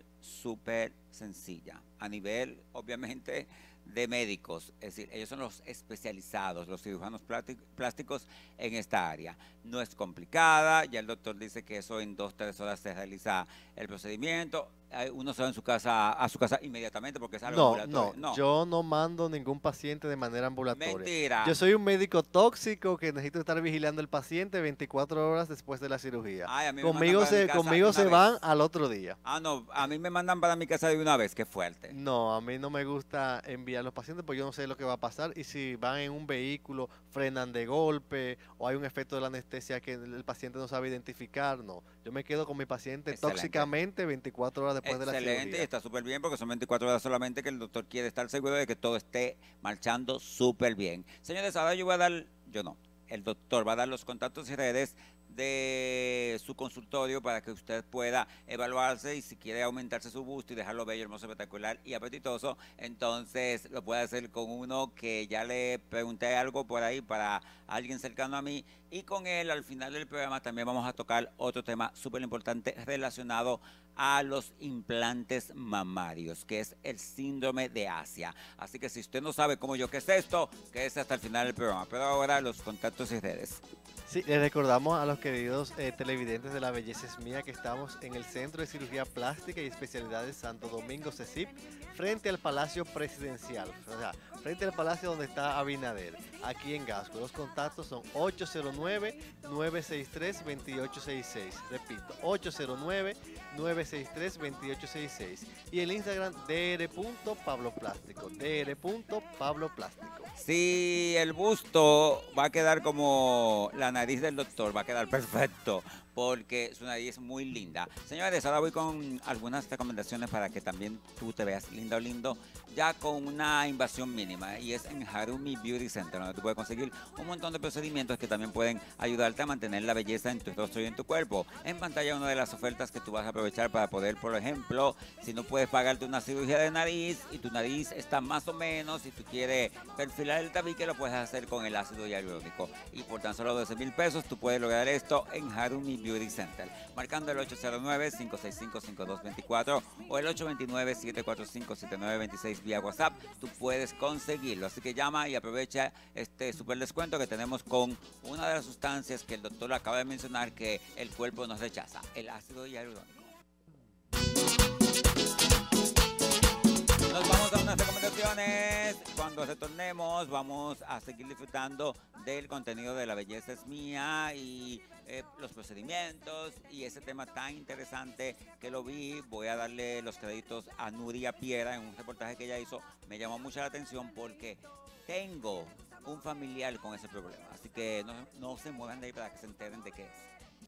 sencilla a nivel, obviamente, de médicos. Es decir, ellos son los especializados, los cirujanos plásticos en esta área. No es complicada, ya el doctor dice que eso en 2-3 horas se realiza el procedimiento. Uno se va a su casa inmediatamente porque es algo ambulatorio. No, yo no mando ningún paciente de manera ambulatoria. Mentira. Yo soy un médico tóxico que necesito estar vigilando al paciente 24 horas después de la cirugía. Conmigo se van al otro día. No, a mí me mandan para mi casa de una vez, qué fuerte. No, a mí no me gusta enviar a los pacientes porque yo no sé lo que va a pasar y si van en un vehículo, frenan de golpe o hay un efecto de la anestesia que el paciente no sabe identificar, no. Yo me quedo con mi paciente tóxicamente 24 horas después de la cirugía. Excelente, está súper bien porque son 24 horas solamente que el doctor quiere estar seguro de que todo esté marchando súper bien. Señores, ahora yo voy a dar, el doctor va a dar los contactos y redes de su consultorio para que usted pueda evaluarse y si quiere aumentarse su busto y dejarlo bello, hermoso, espectacular y apetitoso, entonces lo puede hacer con uno que ya le pregunté algo por ahí para alguien cercano a mí, y con él al final del programa también vamos a tocar otro tema súper importante relacionado a los implantes mamarios, que es el síndrome de Asia. Así que si usted no sabe como yo qué es esto, quédese hasta el final del programa. Pero ahora los contactos y redes. Sí, les recordamos a los queridos televidentes de La Belleza es Mía que estamos en el Centro de Cirugía Plástica y Especialidades Santo Domingo, CECIP, frente al Palacio Presidencial, o sea, frente al Palacio donde está Abinader, aquí en Gasco. Los contactos son 809-963-2866, repito, 809-963-2866, y el Instagram dr.pabloplástico, dr.pabloplástico. Si el busto va a quedar como la nariz del doctor, va a quedar perfecto, porque su nariz es muy linda. Señores, ahora voy con algunas recomendaciones para que también tú te veas linda o lindo, ya con una inversión mínima, y es en Harumi Beauty Center, donde tú puedes conseguir un montón de procedimientos que también pueden ayudarte a mantener la belleza en tu rostro y en tu cuerpo. En pantalla una de las ofertas que tú vas a aprovechar para poder, por ejemplo, si no puedes pagarte una cirugía de nariz y tu nariz está más o menos, si tú quieres perfilar el tabique, lo puedes hacer con el ácido hialurónico, y por tan solo 12,000 pesos tú puedes lograr esto en Harumi Beauty Center, marcando el 809-565-5224 o el 829-745-7926 vía WhatsApp. Tú puedes conseguirlo, así que llama y aprovecha este super descuento que tenemos con una de las sustancias que el doctor acaba de mencionar que el cuerpo nos rechaza, el ácido hialurónico. Nos vamos a unas recomendaciones. Cuando retornemos vamos a seguir disfrutando del contenido de La Belleza es Mía y los procedimientos y ese tema tan interesante que lo vi. Voy a darle los créditos a Nuria Piera en un reportaje que ella hizo. Me llamó mucho la atención porque tengo un familiar con ese problema. Así que no se muevan de ahí para que se enteren de qué es.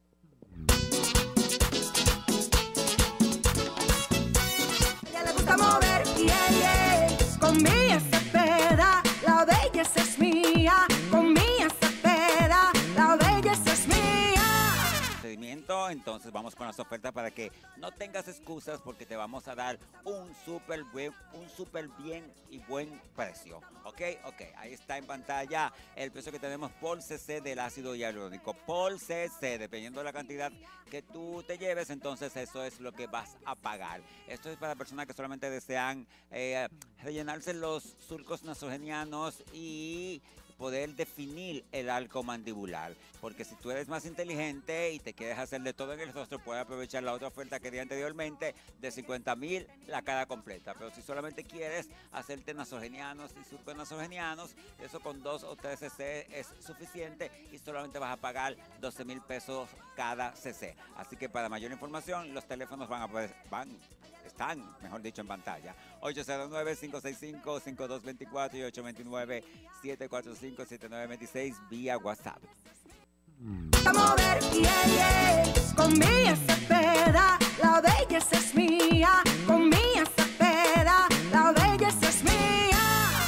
Le gusta mover, con Mía Cepeda, la belleza es mía, con Mía Cepeda, la belleza es mía. Procedimiento, entonces vamos con las ofertas para que no tengas excusas porque te vamos a dar un súper bien y buen precio. Ok, ahí está en pantalla el precio que tenemos por cc del ácido hialurónico. Por cc, dependiendo de la cantidad que tú te lleves, entonces eso es lo que vas a pagar. Esto es para personas que solamente desean rellenarse los surcos nasogenianos y poder definir el arco mandibular, porque si tú eres más inteligente y te quieres hacer de todo en el rostro, puedes aprovechar la otra oferta que di anteriormente de 50,000 la cara completa. Pero si solamente quieres hacerte nasogenianos y surcos nasogenianos, eso con 2 o 3 cc es suficiente y solamente vas a pagar 12,000 pesos cada cc. Así que para mayor información, los teléfonos están, mejor dicho, en pantalla. 809-565-5224 y 829-745-7926 vía WhatsApp. Vamos a ver, con Mía Cepeda, la belleza es mía, con Mía Cepeda, la belleza es mía.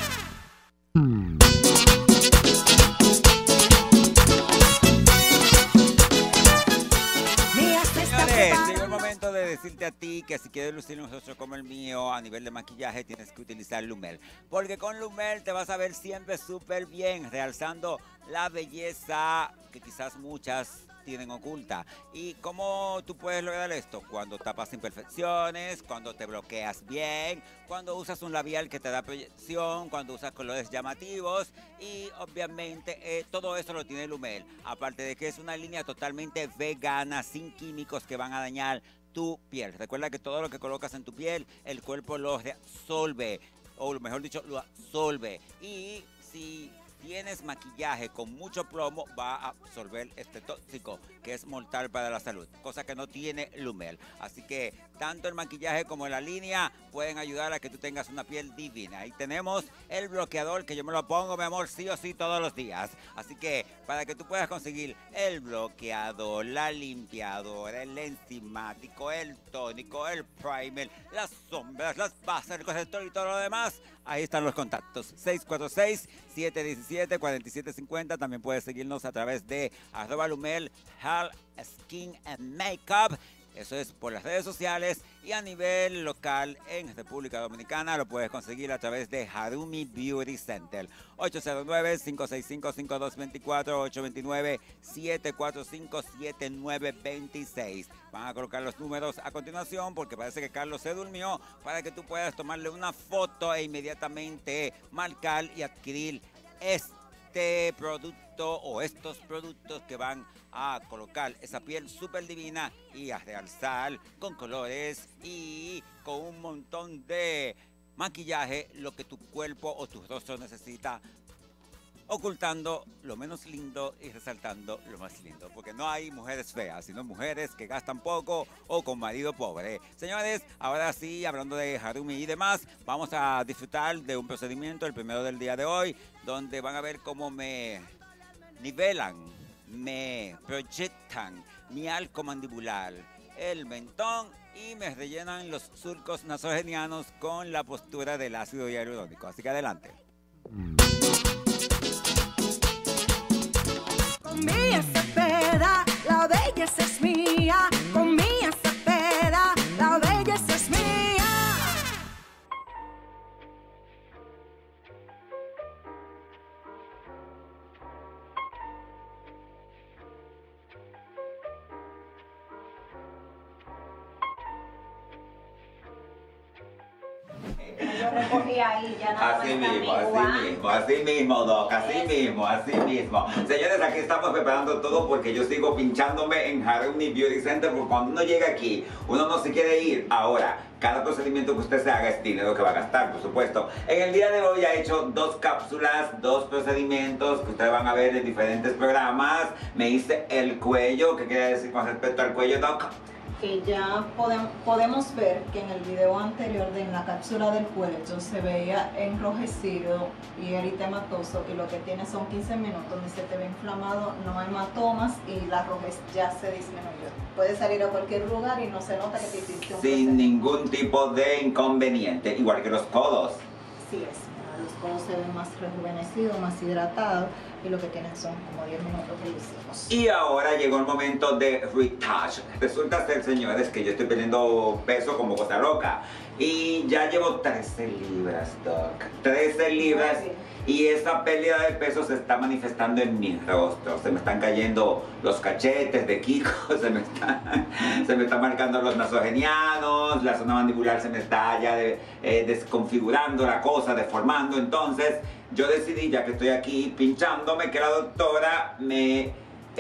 Señores, llegó el momento de decirte a ti que si quieres lucir un rostro como el mío a nivel de maquillaje tienes que utilizar Lumel, porque con Lumel te vas a ver siempre súper bien, realzando la belleza que quizás muchas tienen oculta. ¿Y cómo tú puedes lograr esto? Cuando tapas imperfecciones, cuando te bloqueas bien, cuando usas un labial que te da proyección, cuando usas colores llamativos y obviamente todo eso lo tiene Lumel. Aparte de que es una línea totalmente vegana, sin químicos que van a dañar tu piel. Recuerda que todo lo que colocas en tu piel, el cuerpo lo reabsorbe, o mejor dicho, lo absorbe. Y si tienes maquillaje con mucho plomo, va a absorber este tóxico que es mortal para la salud, cosa que no tiene Lumel. Así que tanto el maquillaje como la línea pueden ayudar a que tú tengas una piel divina. Ahí tenemos el bloqueador que yo me lo pongo, mi amor, sí o sí todos los días. Así que para que tú puedas conseguir el bloqueador, la limpiadora, el enzimático, el tónico, el primer, las sombras, las bases, el corrector y todo lo demás, Ahí están los contactos. 646-717-4750. También puedes seguirnos a través de @Lumel Health, Skin and Makeup. Eso es por las redes sociales, y a nivel local en República Dominicana lo puedes conseguir a través de Harumi Beauty Center. 809-565-5224, 829-745-7926. Van a colocar los números a continuación porque parece que Carlos se durmió, para que tú puedas tomarle una foto e inmediatamente marcar y adquirir este producto o estos productos que van a colocar esa piel súper divina y a realzar con colores y con un montón de maquillaje lo que tu cuerpo o tu rostro necesita, ocultando lo menos lindo y resaltando lo más lindo, porque no hay mujeres feas, sino mujeres que gastan poco o con marido pobre. Señores, ahora sí, hablando de Harumi y demás, vamos a disfrutar de un procedimiento, el primero del día de hoy, donde van a ver cómo me nivelan, me proyectan mi arco mandibular, el mentón, y me rellenan los surcos nasogenianos con la postura del ácido hialurónico. Así que adelante. Con Mía Cepeda, la belleza es mía. Con Mía Cepeda, la belleza es mía. Yo recogí ahí, ya nada Así más mismo, amigo, así mismo, Doc, así mismo. Señores, aquí estamos preparando todo porque yo sigo pinchándome en Harumi Beauty Center, porque cuando uno llega aquí, uno no se quiere ir. Ahora, cada procedimiento que usted se haga es dinero que va a gastar, por supuesto. En el día de hoy he hecho 2 cápsulas, 2 procedimientos que ustedes van a ver en diferentes programas. Me hice el cuello. ¿Qué quiere decir con respecto al cuello, Doc? que ya podemos ver que en el video anterior en la cápsula del cuello se veía enrojecido y eritematoso, y lo que tiene son 15 minutos donde se te ve inflamado, no hematomas y la rojez ya se disminuyó. Puedes salir a cualquier lugar y no se nota que te hiciste un sin ningún tipo de inconveniente, igual que los codos. Sí es. Los codos se ven más rejuvenecidos, más hidratados, y lo que tienen son como 10 minutos de hicimos. Y ahora llegó el momento de retouch. Resulta ser, señores, que yo estoy perdiendo peso como cosa loca. Y ya llevo 13 libras, Doc. 13 libras. Y esa pérdida de peso se está manifestando en mi rostro. Se me están cayendo los cachetes de Kiko, se me están marcando los nasogenianos, la zona mandibular se me está ya desconfigurando la cosa, deformando. Entonces yo decidí, ya que estoy aquí pinchándome, que la doctora me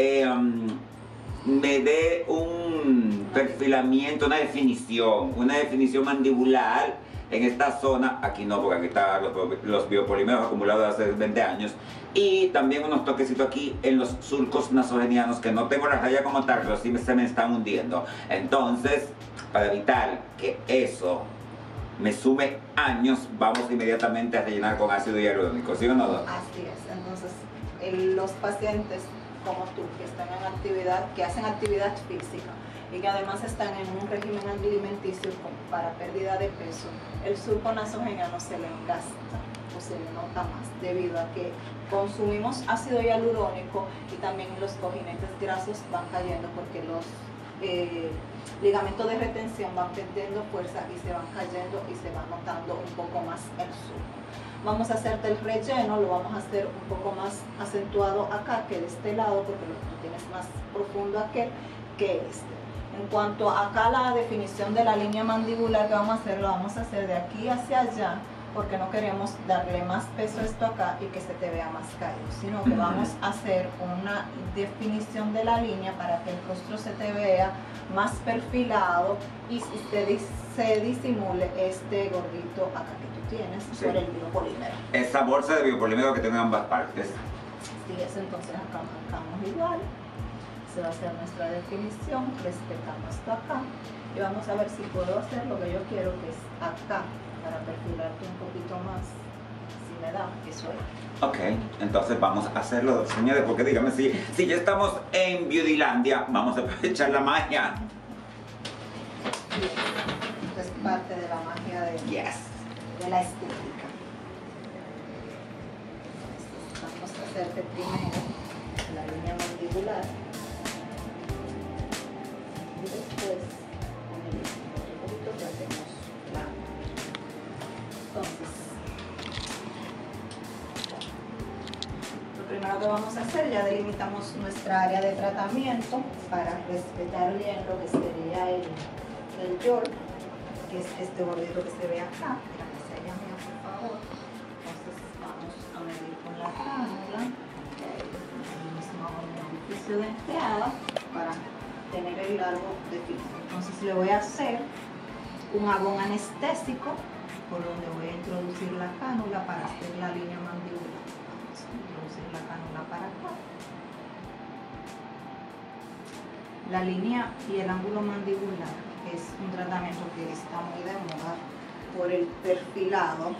dé un perfilamiento, una definición mandibular en esta zona. Aquí no, porque aquí están los biopolímeros acumulados de hace 20 años. Y también unos toquecitos aquí en los surcos nasogenianos, que no tengo la raya como tal, pero sí se me están hundiendo. Entonces, para evitar que eso me sume años, vamos inmediatamente a rellenar con ácido hialurónico, ¿sí o no, Doc? Así es. Entonces, los pacientes como tú, que están en actividad, que hacen actividad física y que además están en un régimen alimenticio para pérdida de peso, el surco nasogeniano se le engasta o se le nota más, debido a que consumimos ácido hialurónico y también los cojinetes grasos van cayendo, porque los ligamentos de retención van perdiendo fuerza y se van cayendo y se va notando un poco más el surco. Vamos a hacerte el relleno, lo vamos a hacer un poco más acentuado acá que de este lado, porque tú tienes más profundo aquel que este. En cuanto a acá la definición de la línea mandibular que vamos a hacer, lo vamos a hacer de aquí hacia allá, porque no queremos darle más peso a esto acá y que se te vea más caído, sino que vamos a hacer una definición de la línea para que el rostro se te vea más perfilado y se disimule este gordito acá que tú tienes, sí, por el biopolímero. Esa bolsa de biopolímero que tengo en ambas partes. Sí, eso. Entonces acá marcamos igual. Se va a hacer nuestra definición, respetamos esto acá, y vamos a ver si puedo hacer lo que yo quiero, que es acá, para perfilarte un poquito más, si me da, eso es. Ok, entonces vamos a hacerlo, señores, porque dígame, si ya estamos en Beautylandia, vamos a aprovechar la magia. Esto es parte de la magia de la estética. hacerte primero la línea mandibular y después con el otro poquito que hacemos la. Entonces, lo primero que vamos a hacer, ya delimitamos nuestra área de tratamiento para respetar bien lo que sería el York, que es este bordito que se ve acá. Mira que se haya mío, por favor. Entonces vamos a medir con la cánula, el mismo orificio de entrada para tener el largo definido. Entonces le voy a hacer un abón anestésico por donde voy a introducir la cánula para hacer la línea mandibular. Vamos a introducir la cánula para acá. La línea y el ángulo mandibular es un tratamiento que está muy de moda por el perfilado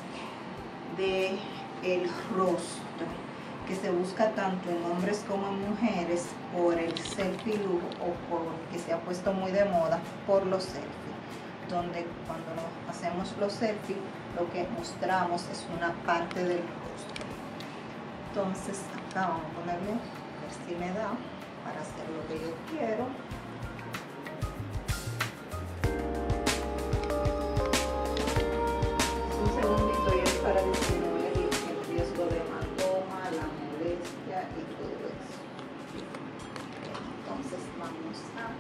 del rostro, que se busca tanto en hombres como en mujeres por el selfie look o porque se ha puesto muy de moda por los selfies, donde cuando nos hacemos los selfies lo que mostramos es una parte del rostro. Entonces acá vamos a ponerle, a ver si me da para hacer lo que yo quiero. Un segundito y es para disminuir el riesgo de hematoma, la molestia y todo eso. Entonces vamos a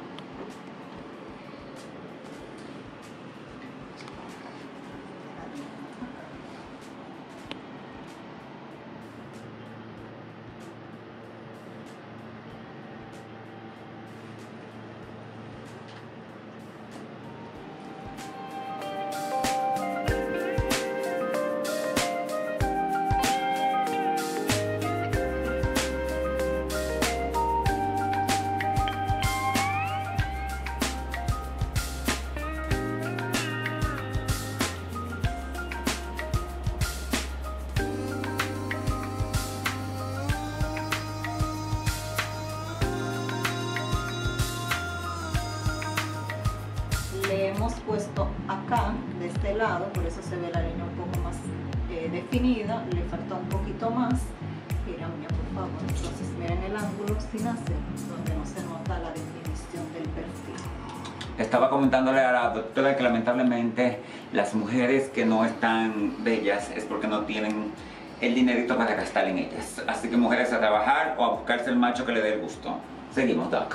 puesto acá de este lado, por eso se ve la línea un poco más definida, le falta un poquito más. Mira, por favor, entonces miren el ángulo sin hacer, donde no se nota la definición del perfil. Estaba comentándole a la doctora que lamentablemente las mujeres que no están bellas es porque no tienen el dinerito para gastar en ellas. Así que mujeres a trabajar o a buscarse el macho que le dé el gusto. Seguimos, Doc.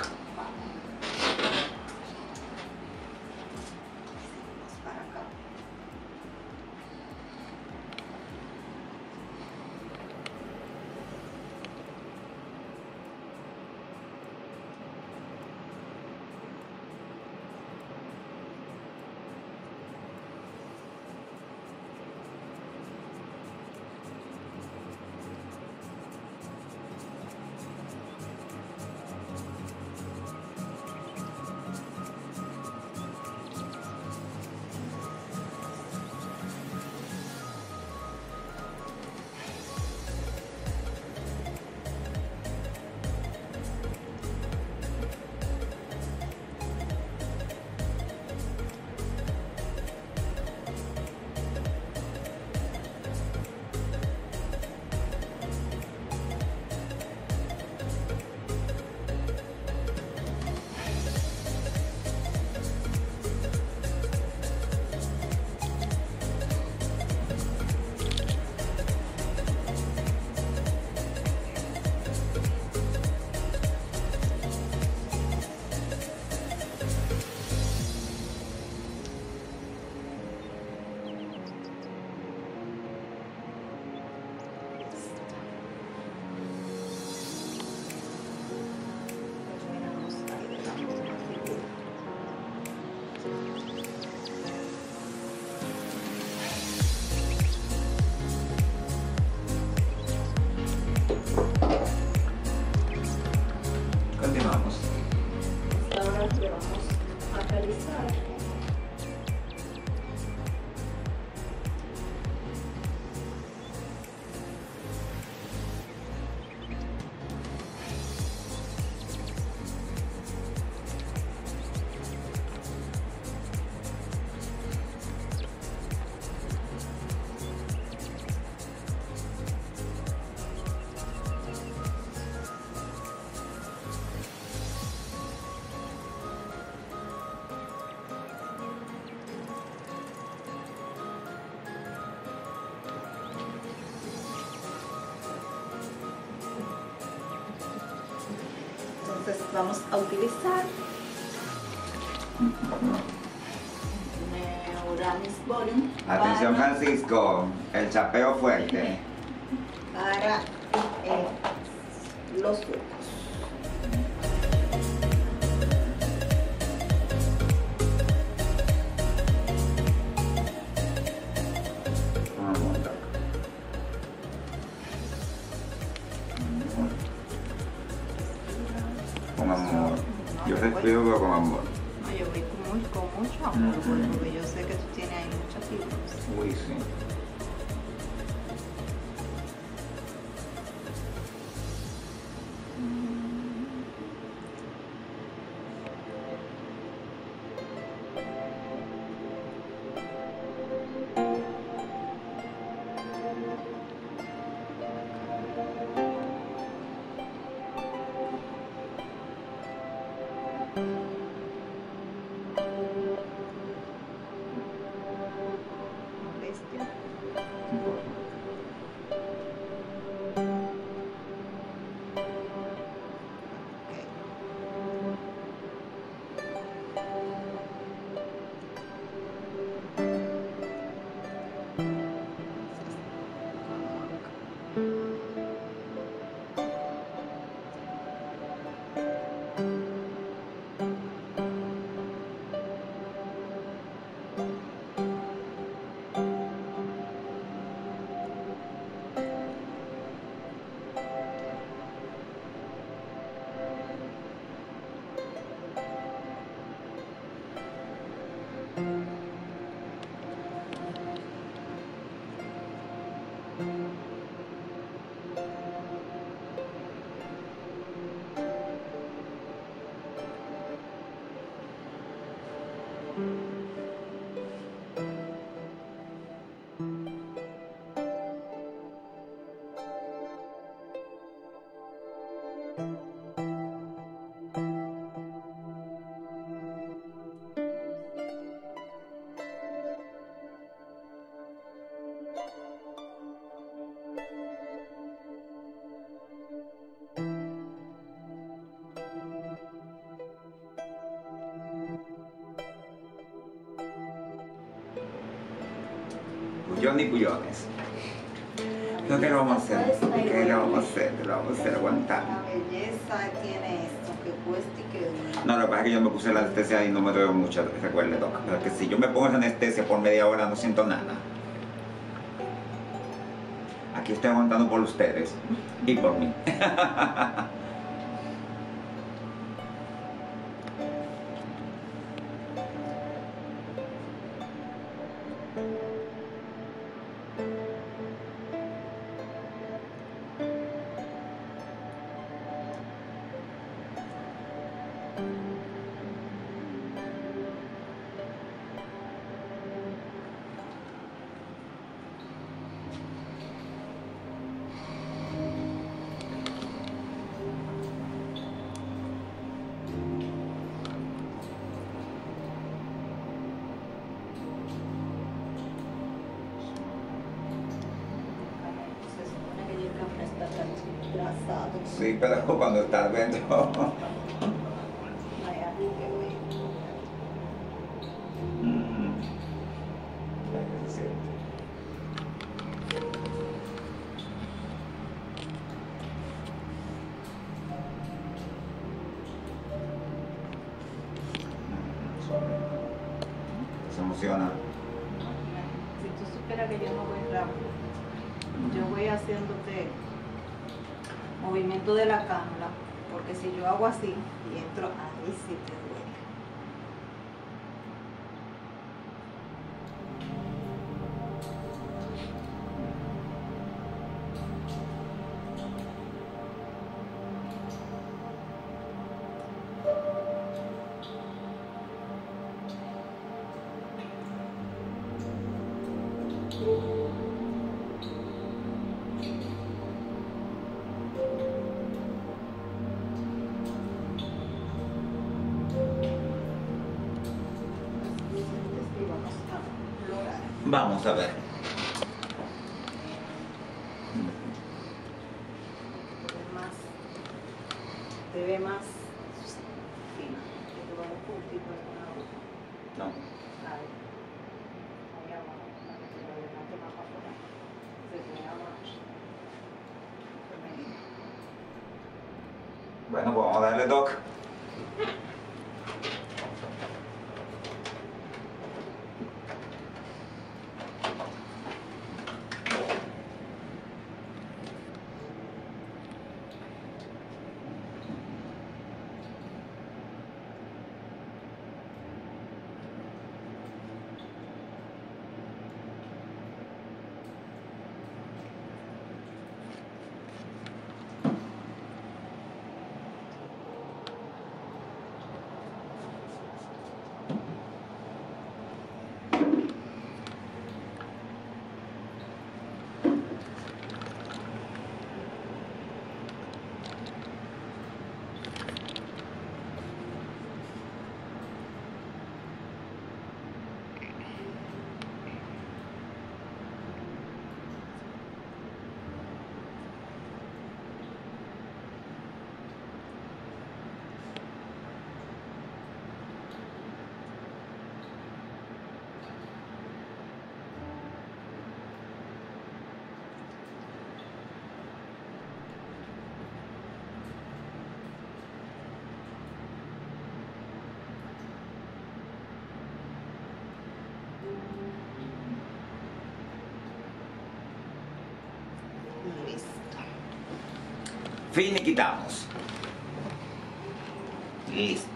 Entonces vamos a utilizar Neuramis Volume. Atención Francisco, el chapeo fuerte. Para los huecos. Con amor. Yo respiro pero con amor. No, yo voy con mucho amor, porque yo sé que tú tienes ahí muchas fibras. Uy, sí. Bestia. Cuyón y cuyones. ¿No qué lo vamos a hacer? ¿Qué lo vamos a hacer? ¿Qué lo vamos a hacer? Aguantar. La belleza tiene esto, que cuesta y que dura. No, lo que pasa es que yo me puse la anestesia y no me duele mucho, recuerde, Doc. Pero que si yo me pongo esa anestesia por media hora no siento nada. Aquí estoy aguantando por ustedes y por mí. Se supone que el café está tan trazado. Sí, pero cuando estás dentro. Hay algo que ver. Sí. Se emociona. Si tú supieras que yo no voy rápido, yo voy haciéndote movimiento de la cánula, porque si yo hago así y entro, ahí sí te duele. Vamos a ver. Te ve más Bueno, pues vamos a darle, Doc. Finiquitamos. Listo.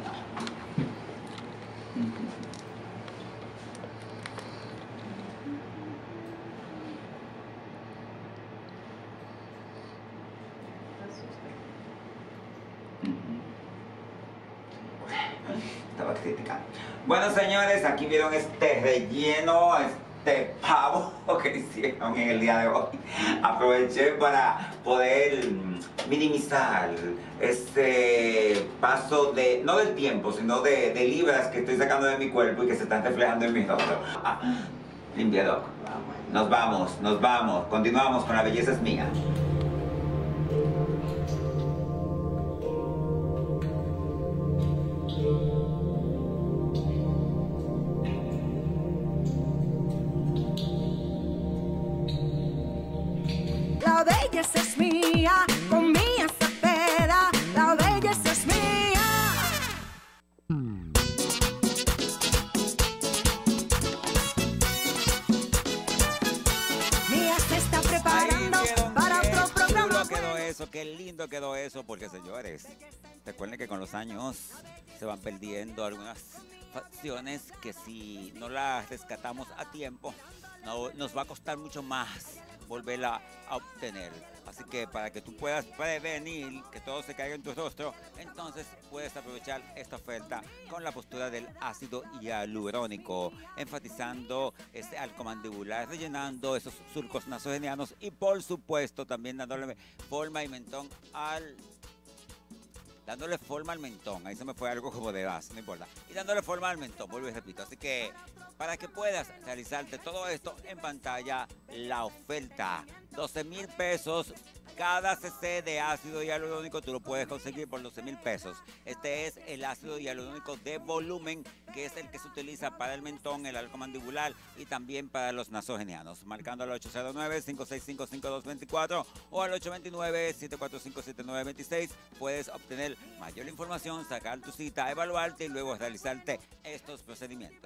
Estaba criticando. Bueno, señores, aquí vieron este relleno, este pavo que hicieron en el día de hoy. Aproveché para poder minimizar este paso de, no del tiempo, sino de libras que estoy sacando de mi cuerpo y que se están reflejando en mi rostro. Limpia, Doc. Nos vamos. Continuamos con La Belleza es Mía. La belleza es mía, con mía se espera. La belleza es mía. Mía se está preparando para otro programa. Quedó eso, qué lindo quedó eso, porque señores, recuerden que con los años se van perdiendo algunas facciones que si no las rescatamos a tiempo, nos va a costar mucho más volverla a obtener. Así que para que tú puedas prevenir que todo se caiga en tu rostro, entonces puedes aprovechar esta oferta con la postura del ácido hialurónico, enfatizando este arco mandibular, rellenando esos surcos nasogenianos y por supuesto también dándole forma y mentón dándole forma al mentón. Ahí se me fue algo como de base, no importa. Y dándole forma al mentón, vuelvo y repito. Así que para que puedas realizarte todo esto en pantalla, la oferta, 12,000 pesos. Cada cc de ácido hialurónico tú lo puedes conseguir por 12,000 pesos. Este es el ácido hialurónico de volumen, que es el que se utiliza para el mentón, el arco mandibular y también para los nasogenianos. Marcando al 809-565-5224 o al 829-745-7926 puedes obtener mayor información, sacar tu cita, evaluarte y luego realizarte estos procedimientos.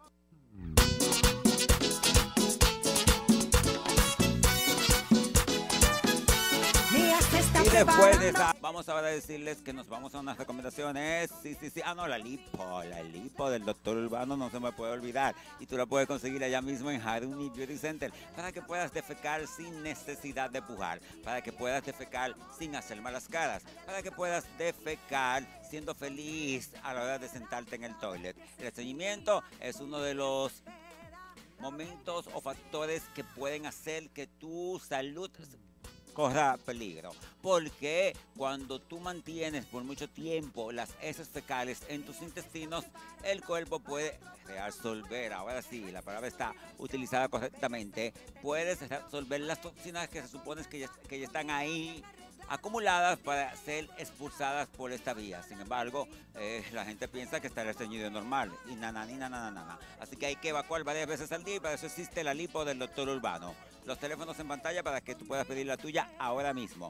Y después de esa, vamos ahora a decirles que nos vamos a unas recomendaciones. Sí. No, la lipo del Dr. Urbano no se me puede olvidar. Y tú la puedes conseguir allá mismo en Haruni Beauty Center para que puedas defecar sin necesidad de pujar, para que puedas defecar sin hacer malas caras, para que puedas defecar siendo feliz a la hora de sentarte en el toilet. El estreñimiento es uno de los momentos o factores que pueden hacer que tu salud corra peligro, porque cuando tú mantienes por mucho tiempo las heces fecales en tus intestinos, el cuerpo puede reabsorber, ahora sí, la palabra está utilizada correctamente, puedes reabsorber las toxinas que se supone que ya están ahí acumuladas para ser expulsadas por esta vía. Sin embargo, la gente piensa que está el estreñido normal y nana. Así que hay que evacuar varias veces al día y para eso existe la lipo del doctor Urbano. Los teléfonos en pantalla para que tú puedas pedir la tuya ahora mismo.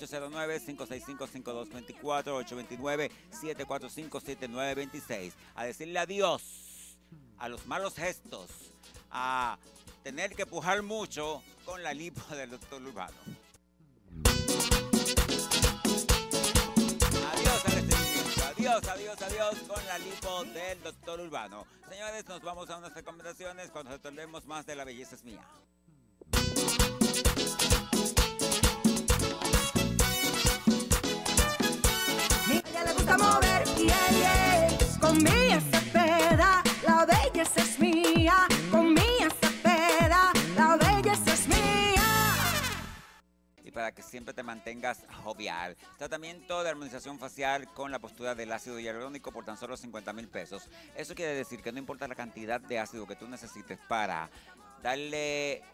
809-565-5224, 829-745-7926. A decirle adiós a los malos gestos, a tener que pujar mucho con la lipo del doctor Urbano. Adiós al estreñimiento, adiós con la lipo del doctor Urbano. Señores, nos vamos a unas recomendaciones cuando retornemos más de La Belleza es Mía. Ella le gusta mover, con Mía Cepeda, la belleza es mía, con Mía Cepeda, la belleza es mía. Y para que siempre te mantengas jovial, tratamiento de armonización facial con la postura del ácido hialurónico por tan solo 50,000 pesos. Eso quiere decir que no importa la cantidad de ácido que tú necesites para darle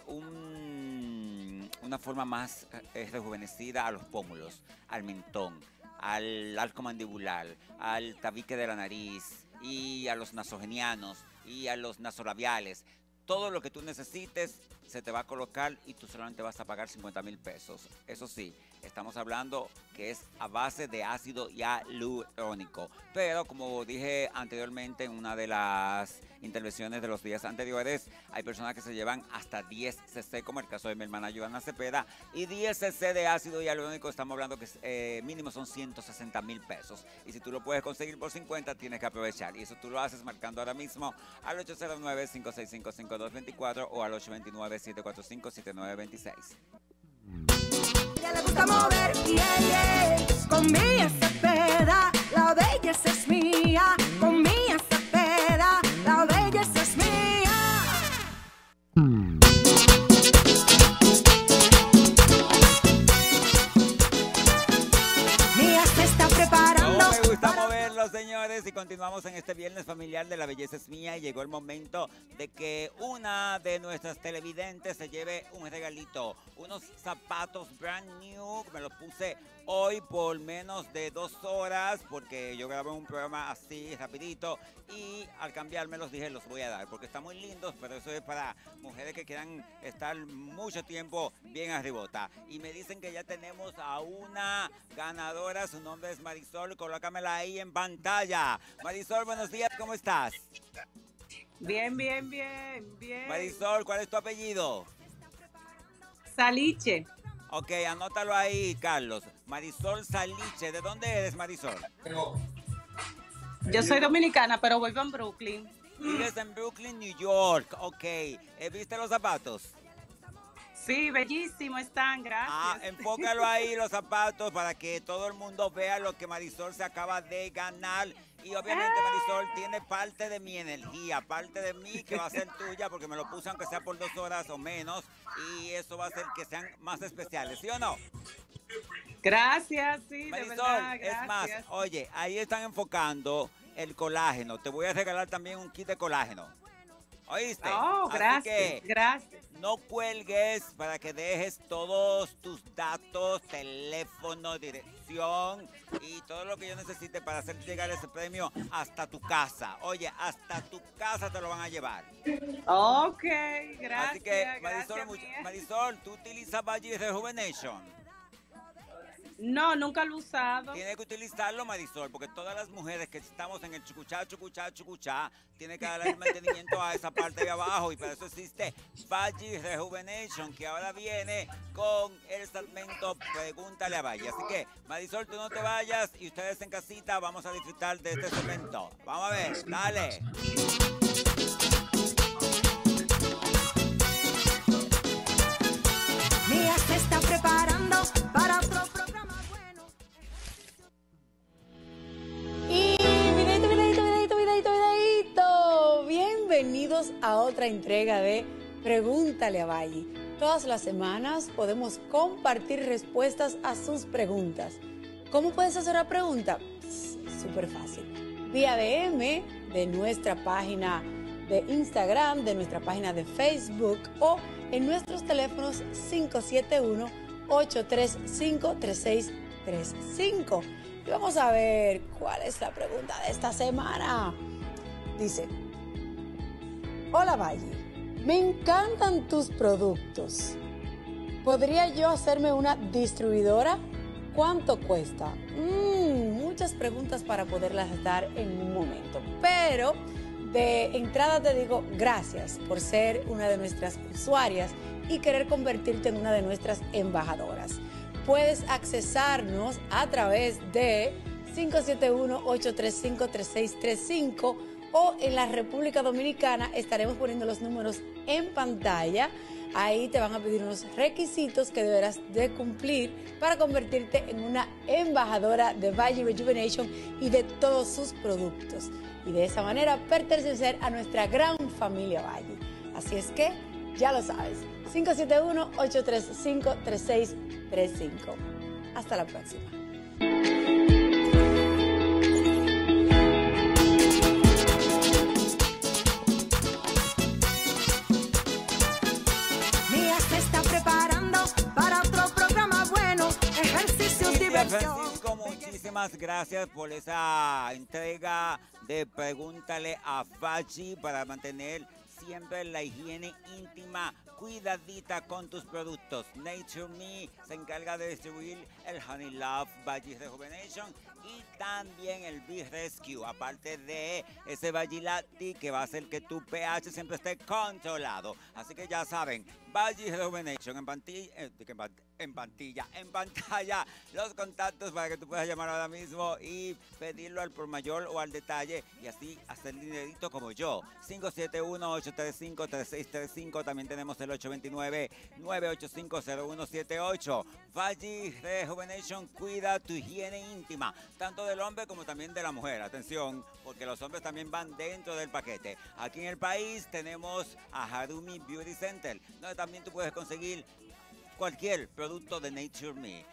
una forma más rejuvenecida a los pómulos, al mentón, al arco mandibular, al tabique de la nariz y a los nasogenianos y a los nasolabiales. Todo lo que tú necesites se te va a colocar y tú solamente vas a pagar 50,000 pesos. Eso sí, estamos hablando que es a base de ácido hialurónico. Pero como dije anteriormente en una de las intervenciones de los días anteriores, hay personas que se llevan hasta 10 cc, como el caso de mi hermana Joana Cepeda, y 10 cc de ácido hialurónico, estamos hablando que mínimo son 160,000 pesos. Y si tú lo puedes conseguir por 50, tienes que aprovechar. Y eso tú lo haces marcando ahora mismo al 809-565-5224 o al 829-745-7926. Ella le gusta mover, con Mía Cepeda, la belleza es mía, con Mía Cepeda, la belleza es mía. Mía se está preparando. No me gusta moverlo, señores, y continuamos en este viernes familiar de La Belleza es Mía y llegó el momento de que una de nuestras televidentes se lleve un regalito, unos zapatos brand new, me los puse hoy por menos de 2 horas porque yo grabé un programa así rapidito y al cambiármelos dije los voy a dar porque están muy lindos, pero eso es para mujeres que quieran estar mucho tiempo bien arribota. Y me dicen que ya tenemos a una ganadora, su nombre es Marisol, colócamela ahí en pantalla. Marisol, buenos días, ¿cómo estás? Bien. Marisol, ¿cuál es tu apellido? Saliche. Ok, anótalo ahí, Carlos. Marisol Saliche, ¿de dónde eres, Marisol? Yo soy dominicana, pero vivo en Brooklyn. Vives en Brooklyn, New York. Ok, ¿viste los zapatos? Sí, bellísimo están, gracias. Enfócalo ahí los zapatos para que todo el mundo vea lo que Marisol se acaba de ganar. Y obviamente Marisol tiene parte de mi energía, parte de mí que va a ser tuya porque me lo puse aunque sea por 2 horas o menos y eso va a hacer que sean más especiales, ¿sí o no? Gracias, sí, Marisol, de verdad, gracias. Es más, oye, ahí están enfocando el colágeno. Te voy a regalar también un kit de colágeno. ¿Oíste? Oh, gracias, gracias. No cuelgues para que dejes todos tus datos, teléfono, dirección y todo lo que yo necesite para hacer llegar ese premio hasta tu casa. Oye, hasta tu casa te lo van a llevar. Ok, gracias. Así que, gracias, Marisol, ¿tú utilizas Valle Rejuvenation? No, nunca lo he usado. Tienes que utilizarlo, Marisol, porque todas las mujeres que estamos en el chucuchá, tienen que darle el mantenimiento a esa parte de abajo y para eso existe Valle Rejuvenation, que ahora viene con el segmento Pregúntale a Valle. Así que, Marisol, tú no te vayas y ustedes en casita vamos a disfrutar de este segmento. Vamos a ver, dale. Mía se está preparando para otro programa bueno. Y videito. Bienvenidos a otra entrega de Pregúntale a Valle. Todas las semanas podemos compartir respuestas a sus preguntas. ¿Cómo puedes hacer una pregunta? Súper fácil. Vía DM de nuestra página de Instagram, de nuestra página de Facebook o en nuestros teléfonos 831-835-3635. Y vamos a ver cuál es la pregunta de esta semana. Dice: hola Valle, me encantan tus productos. ¿Podría yo hacerme una distribuidora? ¿Cuánto cuesta? Muchas preguntas para poderlas dar en un momento. Pero de entrada te digo gracias por ser una de nuestras usuarias y querer convertirte en una de nuestras embajadoras. Puedes accesarnos a través de 571-835-3635 o en la República Dominicana estaremos poniendo los números en pantalla. Ahí te van a pedir unos requisitos que deberás de cumplir para convertirte en una embajadora de Valle Rejuvenation y de todos sus productos. Y de esa manera pertenecer a nuestra gran familia Valle. Así es que ya lo sabes, 571-835-3635. Hasta la próxima. Francisco, muchísimas gracias por esa entrega de Pregúntale a Fachi para mantener siempre la higiene íntima cuidadita con tus productos. Nature Me se encarga de distribuir el Honey Love Valle Rejuvenation y también el Bee Rescue, aparte de ese Vagilati que va a hacer que tu pH siempre esté controlado. Así que ya saben, Valle Rejuvenation en pantalla los contactos para que tú puedas llamar ahora mismo y pedirlo al por mayor o al detalle y así hacer dinerito como yo. 571-835-3635. También tenemos el 829-985-0178. Valle Rejuvenation cuida tu higiene íntima, tanto del hombre como también de la mujer. Atención, porque los hombres también van dentro del paquete. Aquí en el país tenemos a Harumi Beauty Center, donde también tú puedes conseguir cualquier producto de Nature Me.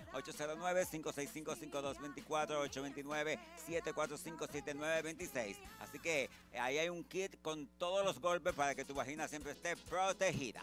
809-565-5224, 829-745-7926. Así que ahí hay un kit con todos los golpes para que tu vagina siempre esté protegida.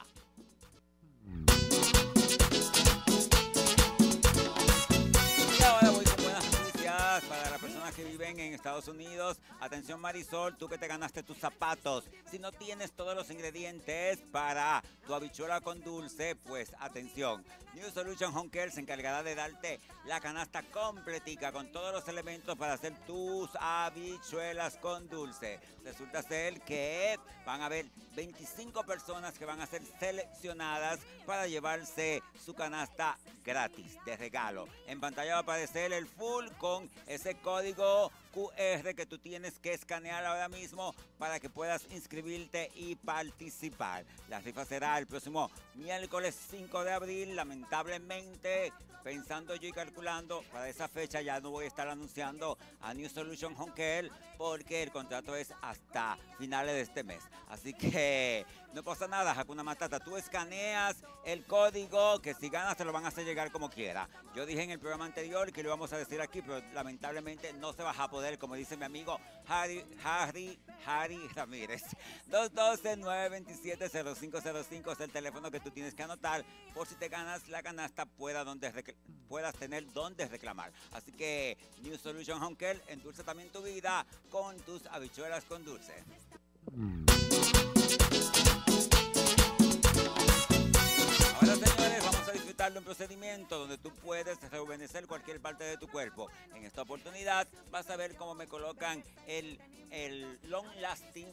Y ahora voy con buenas noticias para las personas que viven en Estados Unidos. Atención Marisol, tú que te ganaste tus zapatos. Si no tienes todos los ingredientes para tu habichuela con dulce, pues atención. New Solution Home Care se encargará de darte la canasta completica con todos los elementos para hacer tus habichuelas con dulce. Resulta ser que van a haber 25 personas que van a ser seleccionadas para llevarse su canasta gratis de regalo. En pantalla va a aparecer el full con ese código QR que tú tienes que escanear ahora mismo para que puedas inscribirte y participar. La rifa será el próximo miércoles 5 de abril. Lamentablemente, pensando yo y calculando, para esa fecha ya no voy a estar anunciando a New Solution Home Care porque el contrato es hasta finales de este mes. Así que no pasa nada, Hakuna Matata. Tú escaneas el código que si ganas te lo van a hacer llegar como quiera. Yo dije en el programa anterior que lo íbamos a decir aquí, pero lamentablemente no se va a poder, como dice mi amigo Harry Ramírez. 212-927-0505 es el teléfono que tú tienes que anotar por si te ganas la canasta puedas tener donde reclamar. Así que New Solution Home Care endulza también tu vida con tus habichuelas con dulce. Ahora, señores, vamos a disfrutar de un procedimiento donde tú puedes rejuvenecer cualquier parte de tu cuerpo. En esta oportunidad vas a ver cómo me colocan el Long Lasting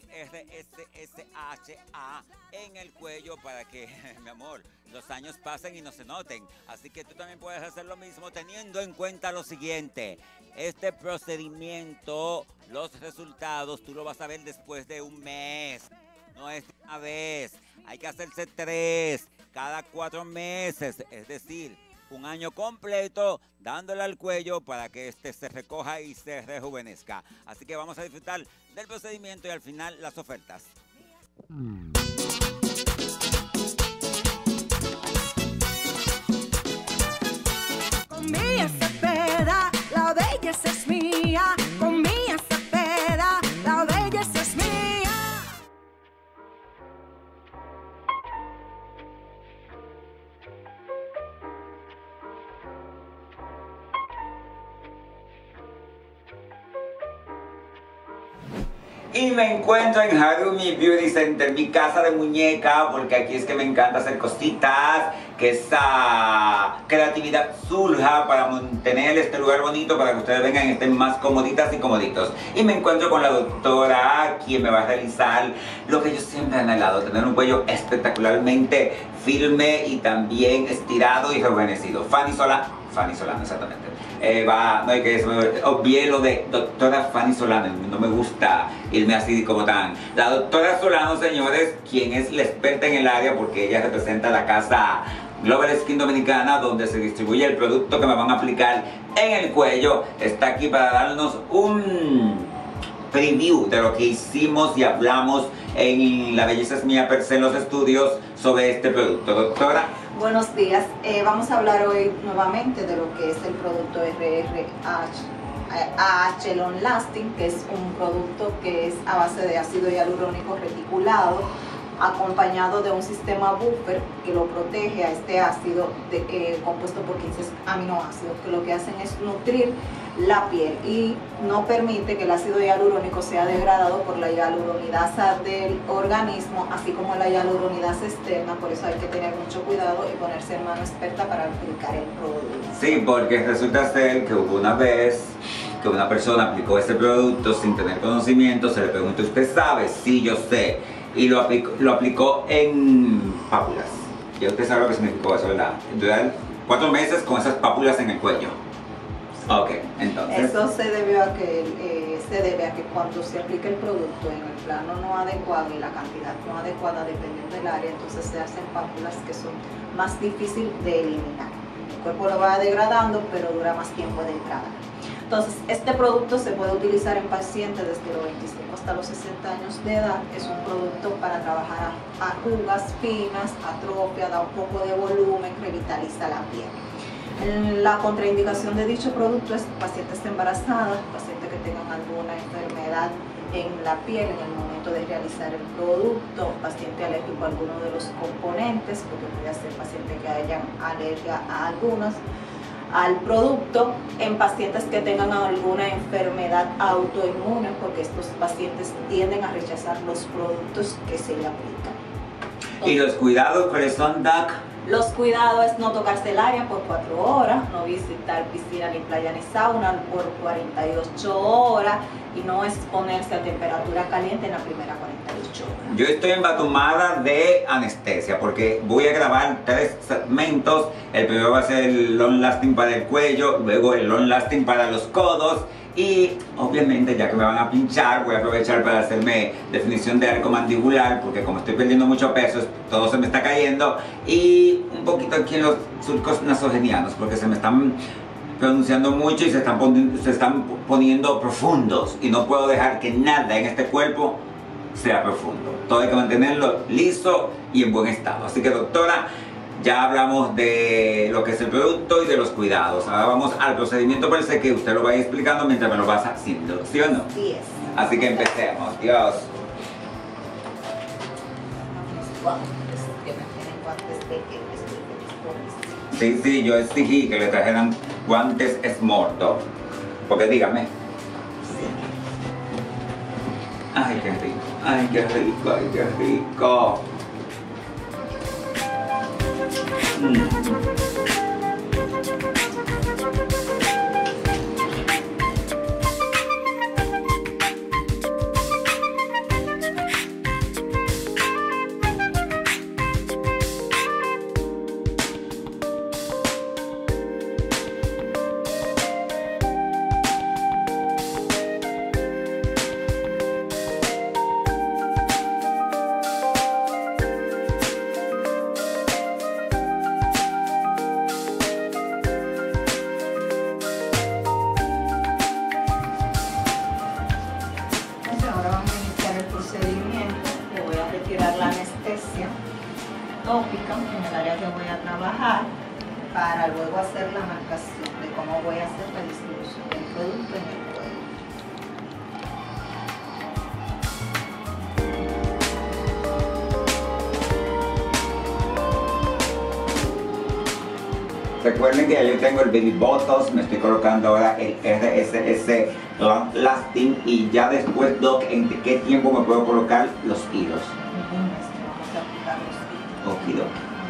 RSSHA en el cuello para que, mi amor, los años pasen y no se noten. Así que tú también puedes hacer lo mismo teniendo en cuenta lo siguiente. Este procedimiento, los resultados, tú lo vas a ver después de un mes. No es una vez. Hay que hacerse 3 cada 4 meses. Es decir, un año completo dándole al cuello para que este se recoja y se rejuvenezca. Así que vamos a disfrutar del procedimiento y al final las ofertas. Con Mía Cepeda, la belleza es mía. Con Mía Cepeda, la belleza es mía. Y me encuentro en Harumi Beauty Center, mi casa de muñeca, porque aquí es que me encanta hacer cositas, que esa creatividad surja para mantener este lugar bonito, para que ustedes vengan y estén más comoditas y comoditos. Y me encuentro con la doctora, quien me va a realizar lo que yo siempre he anhelado, tener un cuello espectacularmente firme y también estirado y rejuvenecido. Fanny Solano, exactamente. No hay que obvié lo de doctora Fanny Solano, no me gusta irme así como tan. La doctora Solano, señores, quien es la experta en el área, porque ella representa la casa Global Skin Dominicana, donde se distribuye el producto que me van a aplicar en el cuello, está aquí para darnos un preview de lo que hicimos y hablamos en La Belleza es Mía per se en los estudios sobre este producto. Doctora. Buenos días, vamos a hablar hoy nuevamente de lo que es el producto AH Long Lasting, que es un producto que es a base de ácido hialurónico reticulado, acompañado de un sistema buffer que lo protege a este ácido compuesto por 15 aminoácidos, que lo que hacen es nutrir la piel y no permite que el ácido hialurónico sea degradado por la hialuronidasa del organismo, así como la hialuronidasa externa. Por eso hay que tener mucho cuidado y ponerse en mano experta para aplicar el producto. Sí, porque resulta ser que hubo una vez que una persona aplicó este producto sin tener conocimiento, se le preguntó, ¿usted sabe? Sí, yo sé. Y lo aplicó en pápulas. Ya usted sabe lo que significó eso, ¿verdad? Durar 4 meses con esas pápulas en el cuello. Ok, entonces. Eso se debe a que cuando se aplica el producto en el plano no adecuado y la cantidad no adecuada dependiendo del área, entonces se hacen pápulas que son más difíciles de eliminar. El cuerpo lo va degradando, pero dura más tiempo de degradar. Entonces, este producto se puede utilizar en pacientes desde los 25 hasta los 60 años de edad. Es un producto para trabajar arrugas finas, atrofia, da un poco de volumen, revitaliza la piel. La contraindicación de dicho producto es pacientes embarazadas, pacientes que tengan alguna enfermedad en la piel en el momento de realizar el producto, paciente alérgico a alguno de los componentes, porque puede ser paciente que hayan alergia a algunos al producto, en pacientes que tengan alguna enfermedad autoinmune, porque estos pacientes tienden a rechazar los productos que se le aplican. Entonces, ¿y los cuidados cuáles son, Doc? Los cuidados es no tocarse el área por 4 horas, no visitar piscina ni playa ni sauna por 48 horas y no exponerse a temperatura caliente en la primera 48 horas. Yo estoy embatumada de anestesia porque voy a grabar 3 segmentos. El primero va a ser el long lasting para el cuello, luego el long lasting para los codos y obviamente ya que me van a pinchar voy a aprovechar para hacerme definición de arco mandibular, porque como estoy perdiendo mucho peso todo se me está cayendo, y un poquito aquí en los surcos nasogenianos porque se me están pronunciando mucho y se están poniendo profundos y no puedo dejar que nada en este cuerpo sea profundo. Todo hay que mantenerlo liso y en buen estado. Así que, doctora, ya hablamos de lo que es el producto y de los cuidados. Ahora vamos al procedimiento per se, que usted lo vaya explicando mientras me lo vas haciendo, ¿sí o no? Sí es. Así que empecemos. Dios. Sí, yo exigí que le trajeran guantes Smorto. Porque dígame. Ay, qué rico, ay, qué rico, ay, qué rico. Tópica en el área que voy a trabajar para luego hacer la marcación de cómo voy a hacer la distribución del producto en el cuello. Recuerden que ya yo tengo el Baby Botox, me estoy colocando ahora el RSS long lasting, y ya después, Doc, ¿en qué tiempo me puedo colocar los hilos? Okidoki.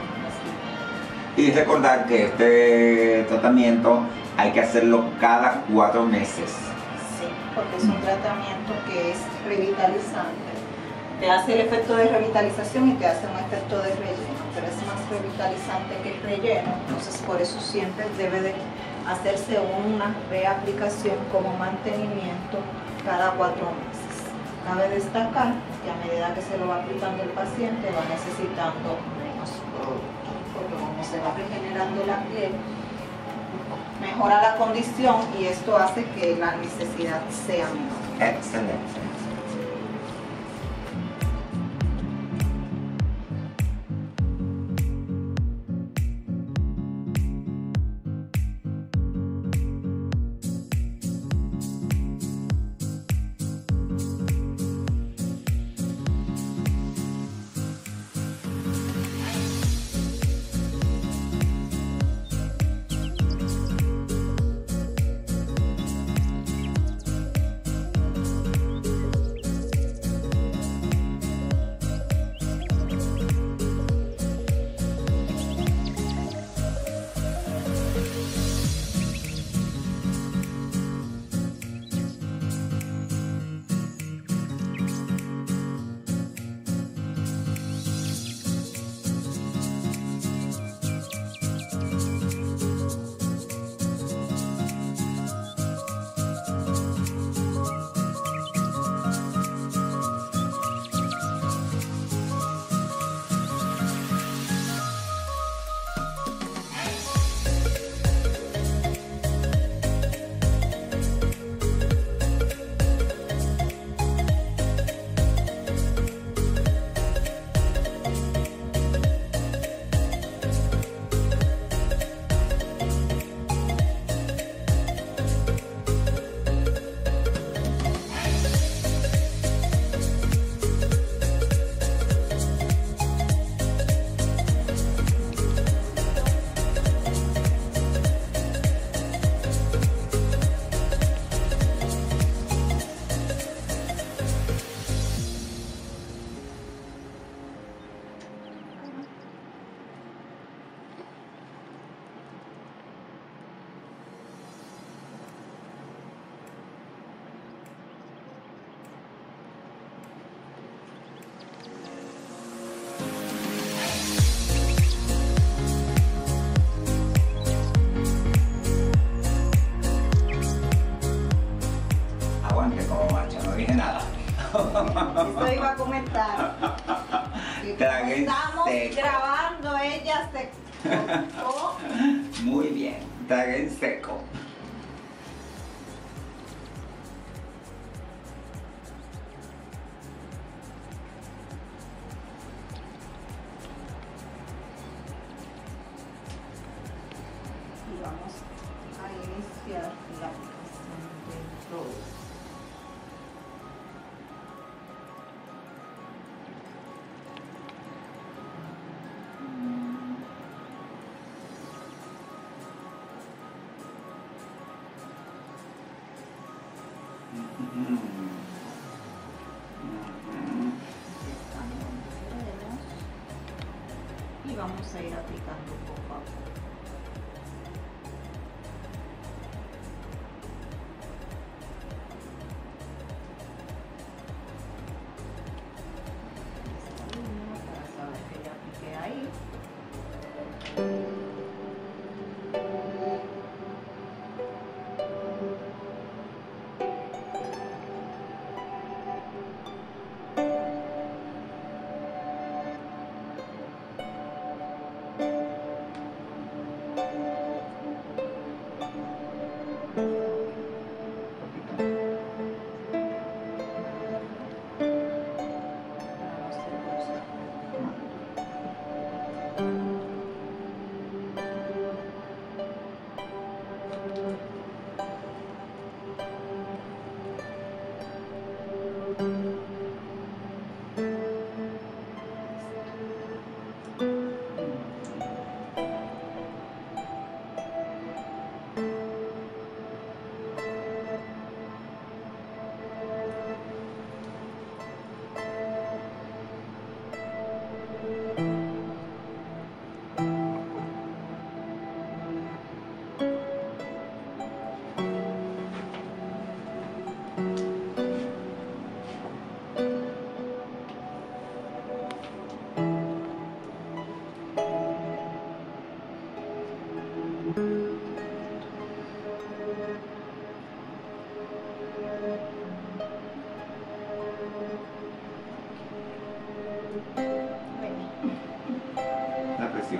Y recordar que este tratamiento hay que hacerlo cada 4 meses. Sí, porque es un tratamiento que es revitalizante. Te hace el efecto de revitalización y te hace un efecto de relleno, pero es más revitalizante que el relleno, entonces por eso siempre debe de hacerse una reaplicación como mantenimiento cada 4 meses. Cabe destacar que a medida que se lo va aplicando el paciente va necesitando menos producto, porque como se va regenerando la piel, mejora la condición y esto hace que la necesidad sea menor. Excelente. Eso iba a comentar. Tragué Estamos seco. grabando, ella se cortó. Muy bien, tragué en seco. Y vamos a iniciar la aplicación del rose. Y vamos a ir aplicando poco a poco. Esta línea para saber que ya apliqué ahí. La presión.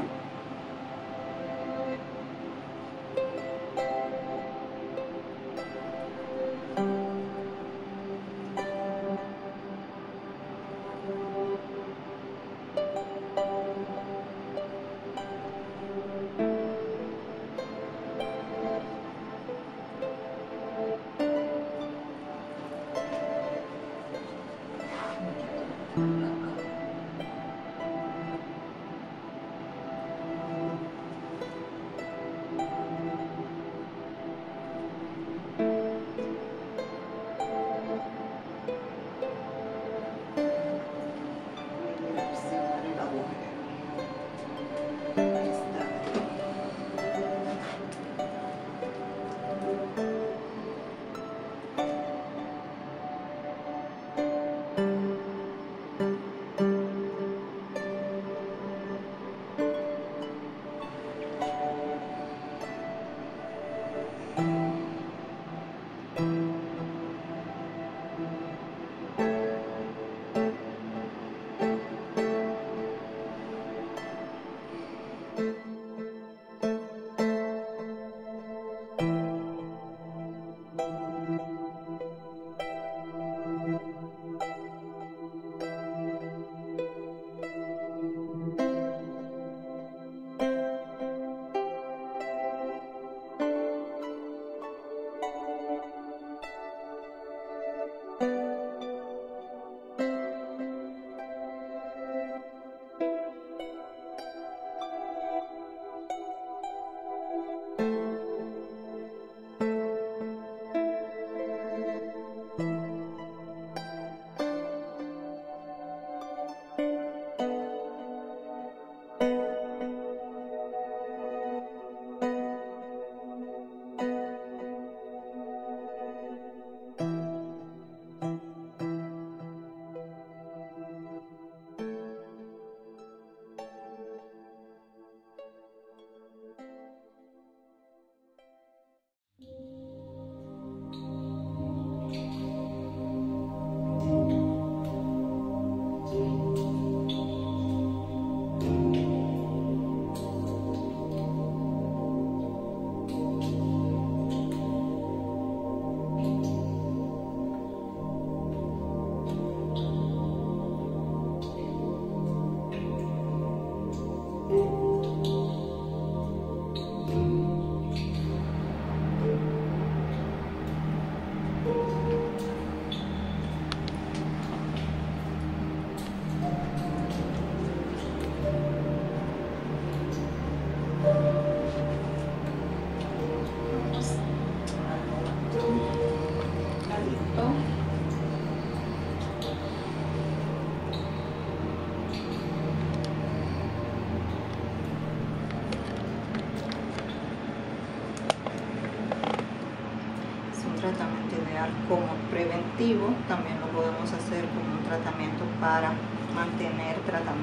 Tratamiento ideal como preventivo, también lo podemos hacer como un tratamiento para mantener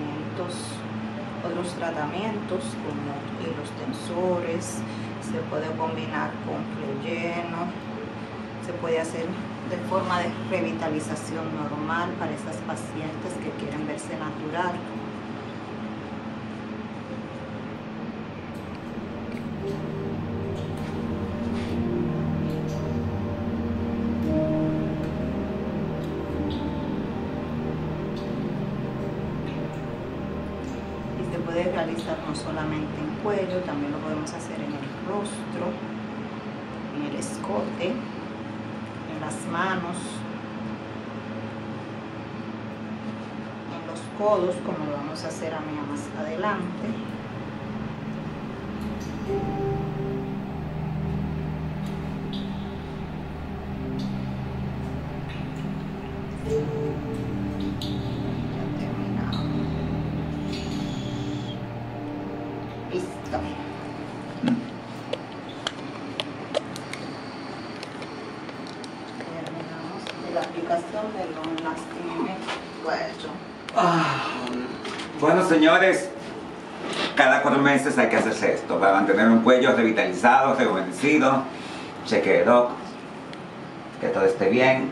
otros tratamientos como hilos tensores, se puede combinar con relleno, se puede hacer de forma de revitalización normal para esas pacientes que quieren verse natural. Puede realizar no solamente en cuello, también lo podemos hacer en el rostro, en el escote, en las manos, en los codos, como lo vamos a hacer más adelante. Terminamos de la aplicación de long lasting cuello. Bueno, señores, cada 4 meses hay que hacerse esto para mantener un cuello revitalizado, rejuvenecido. Cheque, doc, que todo esté bien.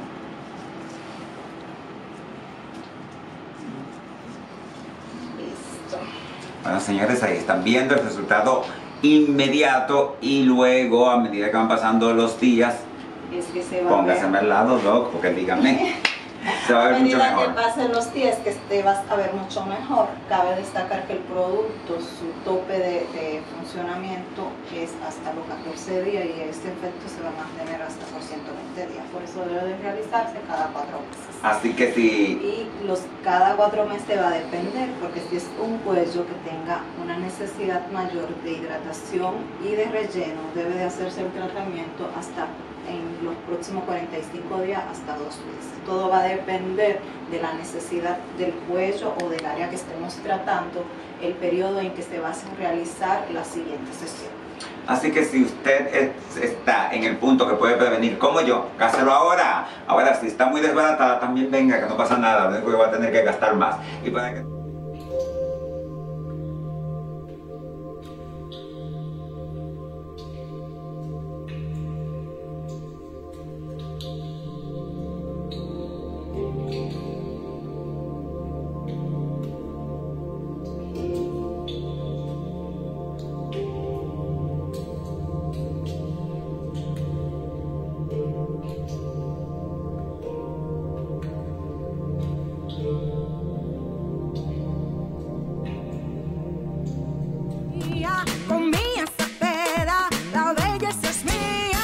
Listo. Bueno, señores, ahí están viendo el resultado inmediato y luego, a medida que van pasando los días, Es que se va póngaseme al lado, doc, porque díganme, se va a ver mucho medida mejor. que pasen los días, que te vas a ver mucho mejor. Cabe destacar que el producto, su tope de funcionamiento es hasta los 14 días y este efecto se va a mantener hasta por 120 días. Por eso debe de realizarse cada 4 meses. Así que si Y cada 4 meses va a depender, porque si es un cuello que tenga una necesidad mayor de hidratación y de relleno, debe de hacerse el tratamiento hasta en los próximos 45 días hasta 2 meses. Todo va a depender de la necesidad del cuello o del área que estemos tratando, el periodo en que se va a realizar la siguiente sesión. Así que si usted está en el punto que puede prevenir, como yo, hágalo ahora. Ahora, si está muy desbaratada, también venga, que no pasa nada, lo único que va a tener que gastar más. Y para que... Con Mía Cepeda, la belleza es mía.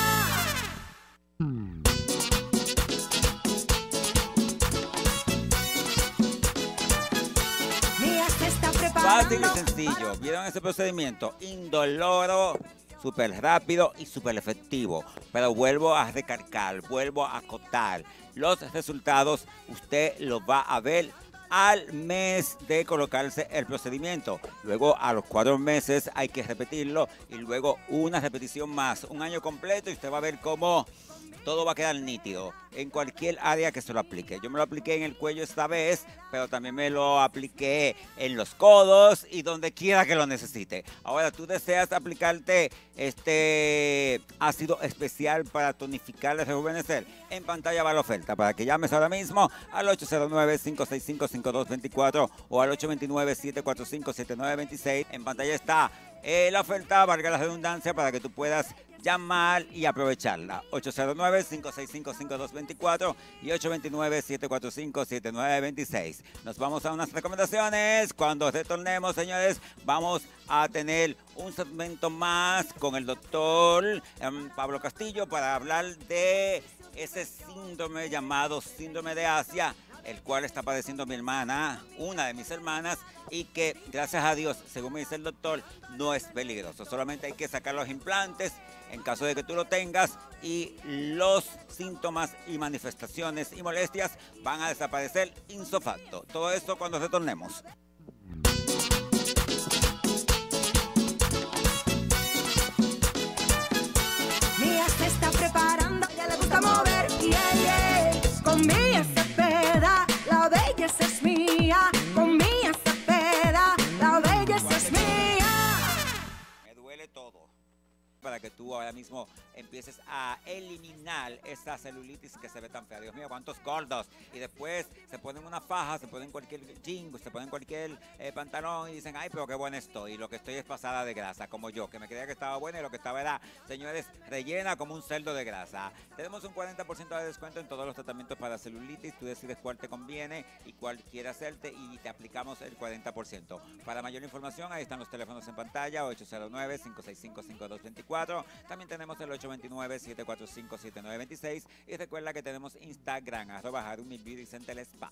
Mía se está Fácil preparando. y sencillo. ¿Vieron ese procedimiento? Indoloro, súper rápido y súper efectivo. Pero vuelvo a recalcar, vuelvo a acotar. Los resultados usted los va a ver al mes de colocarse el procedimiento. Luego a los 4 meses hay que repetirlo y luego una repetición más. Un año completo y usted va a ver cómo todo va a quedar nítido en cualquier área que se lo aplique. Yo me lo apliqué en el cuello esta vez, pero también me lo apliqué en los codos y donde quiera que lo necesite. Ahora, tú deseas aplicarte este ácido especial para tonificar y rejuvenecer. En pantalla va la oferta para que llames ahora mismo al 809-565-5224 o al 829-745-7926. En pantalla está la oferta, valga la redundancia, para que tú puedas llamar y aprovecharla. 809-565-5224 y 829-745-7926. Nos vamos a unas recomendaciones. Cuando retornemos, señores, vamos a tener un segmento más con el doctor Pablo Castillo para hablar de ese síndrome llamado síndrome de Asia, el cual está padeciendo mi hermana, una de mis hermanas, y que, gracias a Dios, según me dice el doctor, no es peligroso. Solamente hay que sacar los implantes en caso de que tú lo tengas y los síntomas y manifestaciones y molestias van a desaparecer ipso facto. Todo esto cuando retornemos. Mía se está preparando, ya le gusta mover, Con Mía Cepeda, la belleza es mía. Con Mía Cepeda, la belleza es mía. Me duele todo. Para que tú ahora mismo empieces a eliminar esa celulitis que se ve tan fea. Dios mío, cuántos gordos. Y después se ponen una faja, se ponen cualquier jean, se ponen cualquier pantalón y dicen, ay, pero qué buena estoy. Y lo que estoy es pasada de grasa, como yo, que me creía que estaba buena y lo que estaba era, señores, rellena como un cerdo de grasa. Tenemos un 40% de descuento en todos los tratamientos para celulitis. Tú decides cuál te conviene y cuál quieres hacerte y te aplicamos el 40%. Para mayor información, ahí están los teléfonos en pantalla, 809-565-5224. También tenemos el 829-745-7926 y recuerda que tenemos Instagram, @Harumi Beauty Center Spa.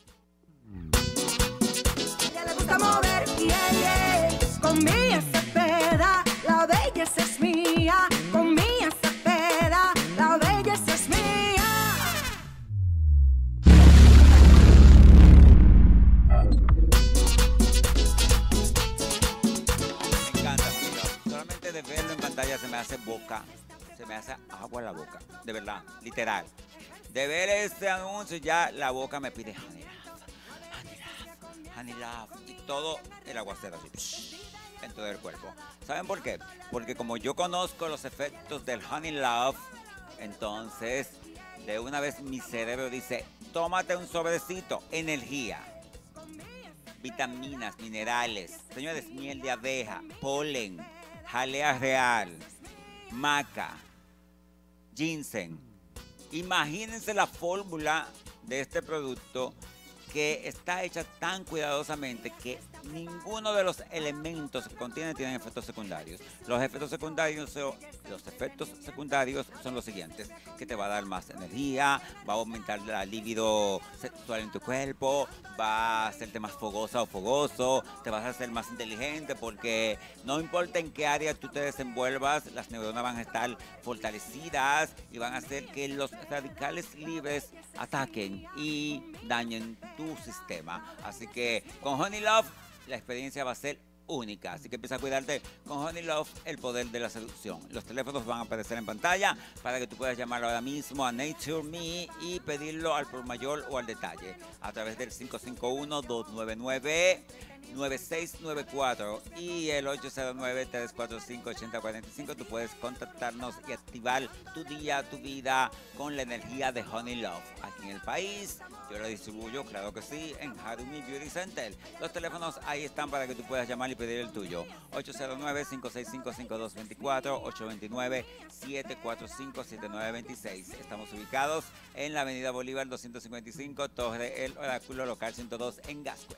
Ya le gusta mover, Con Mía Cepeda, la belleza es mía. Con Mía Cepeda, la belleza es mía. Me encanta, amigo. Solamente de verlo en pantalla se me hace boca, se me hace agua en la boca, de verdad, literal. De ver este anuncio ya la boca me pide honey love, honey love, honey love, y todo el aguacero así. en todo el cuerpo. ¿Saben por qué? Porque como yo conozco los efectos del Honey Love, entonces de una vez mi cerebro dice, tómate un sobrecito, energía, vitaminas, minerales, señores, miel de abeja, polen, jalea real, maca, ginseng. Imagínense la fórmula de este producto que está hecha tan cuidadosamente que ninguno de los elementos que contiene tienen efectos secundarios. Los efectos secundarios son los siguientes, que te va a dar más energía, va a aumentar la libido sexual en tu cuerpo, va a hacerte más fogosa o fogoso, te vas a hacer más inteligente porque no importa en qué área tú te desenvuelvas, las neuronas van a estar fortalecidas y van a hacer que los radicales libres ataquen y dañen tu sistema. Así que con Honey Love la experiencia va a ser única. Así que empieza a cuidarte con Honey Love, el poder de la seducción. Los teléfonos van a aparecer en pantalla para que tú puedas llamar ahora mismo a Nature Me y pedirlo al por mayor o al detalle a través del 551-299-9694 y el 809-345-8045. Tú puedes contactarnos y activar tu día, tu vida con la energía de Honey Love. Aquí en el país, yo lo distribuyo, claro que sí, en Harumi Beauty Center. Los teléfonos ahí están para que tú puedas llamar y pedir el tuyo. 809-565-5224, 829-745-7926. Estamos ubicados en la Avenida Bolívar 255, Torre El Oráculo, local 102 en Gascue.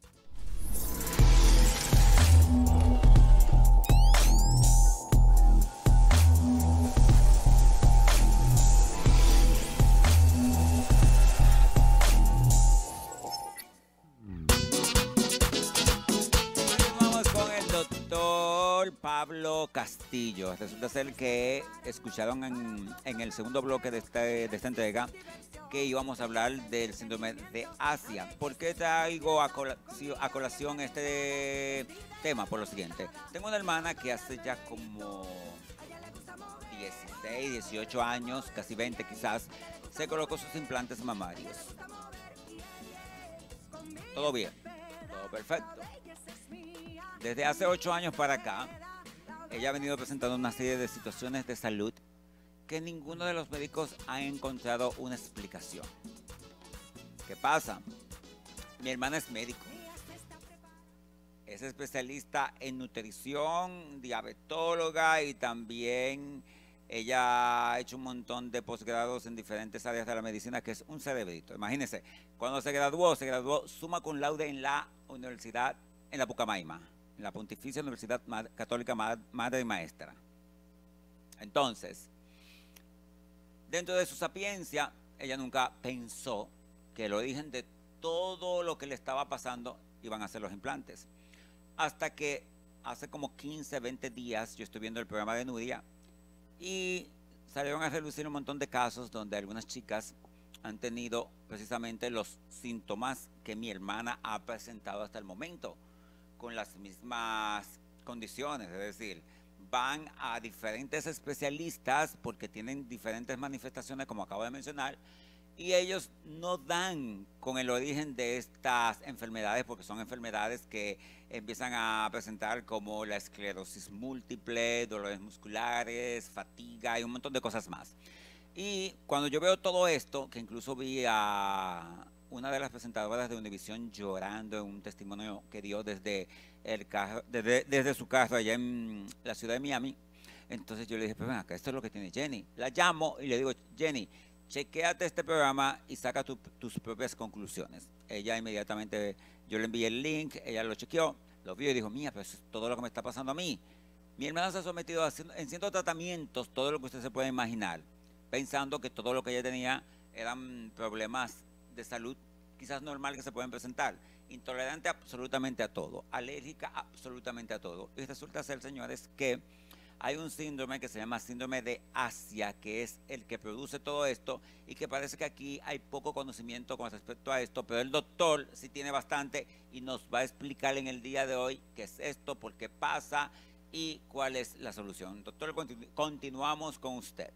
Pablo Castillo. Resulta ser que escucharon en el segundo bloque de esta entrega que íbamos a hablar del síndrome de Asia. ¿Por qué traigo a colación este tema? Por lo siguiente. Tengo una hermana que hace ya como 16, 18 años, casi 20 quizás, se colocó sus implantes mamarios. Todo bien, todo perfecto. Desde hace 8 años para acá, ella ha venido presentando una serie de situaciones de salud que ninguno de los médicos ha encontrado una explicación. ¿Qué pasa? Mi hermana es médico. Es especialista en nutrición, diabetóloga y también ella ha hecho un montón de posgrados en diferentes áreas de la medicina, que es un cerebrito. Imagínense, cuando se graduó summa cum laude en la universidad, en la Pucamaima, en la Pontificia Universidad Católica Madre y Maestra. Entonces, dentro de su sapiencia, ella nunca pensó que el origen de todo lo que le estaba pasando iban a ser los implantes. Hasta que hace como 15, 20 días yo estoy viendo el programa de Nuria y salieron a relucir un montón de casos donde algunas chicas han tenido precisamente los síntomas que mi hermana ha presentado hasta el momento, con las mismas condiciones, es decir, van a diferentes especialistas porque tienen diferentes manifestaciones, como acabo de mencionar, y ellos no dan con el origen de estas enfermedades, porque son enfermedades que empiezan a presentar como la esclerosis múltiple, dolores musculares, fatiga y un montón de cosas más. Y cuando yo veo todo esto, que incluso vi a una de las presentadoras de Univisión llorando en un testimonio que dio desde el carro, desde su carro allá en la ciudad de Miami, entonces yo le dije, pero ven acá, esto es lo que tiene Jenny. La llamo y le digo, Jenny, chequéate este programa y saca tus propias conclusiones. Ella inmediatamente, yo le envié el link, ella lo chequeó, lo vio y dijo, mía, pero eso es todo lo que me está pasando a mí. Mi hermana se ha sometido en cientos de tratamientos, todo lo que usted se puede imaginar, pensando que todo lo que ella tenía eran problemas de salud quizás normal que se pueden presentar, intolerante absolutamente a todo, alérgica absolutamente a todo. Y resulta ser, señores, que hay un síndrome que se llama síndrome de Asia, que es el que produce todo esto y que parece que aquí hay poco conocimiento con respecto a esto, pero el doctor sí tiene bastante y nos va a explicar en el día de hoy qué es esto, por qué pasa y cuál es la solución. Doctor, continuamos con usted.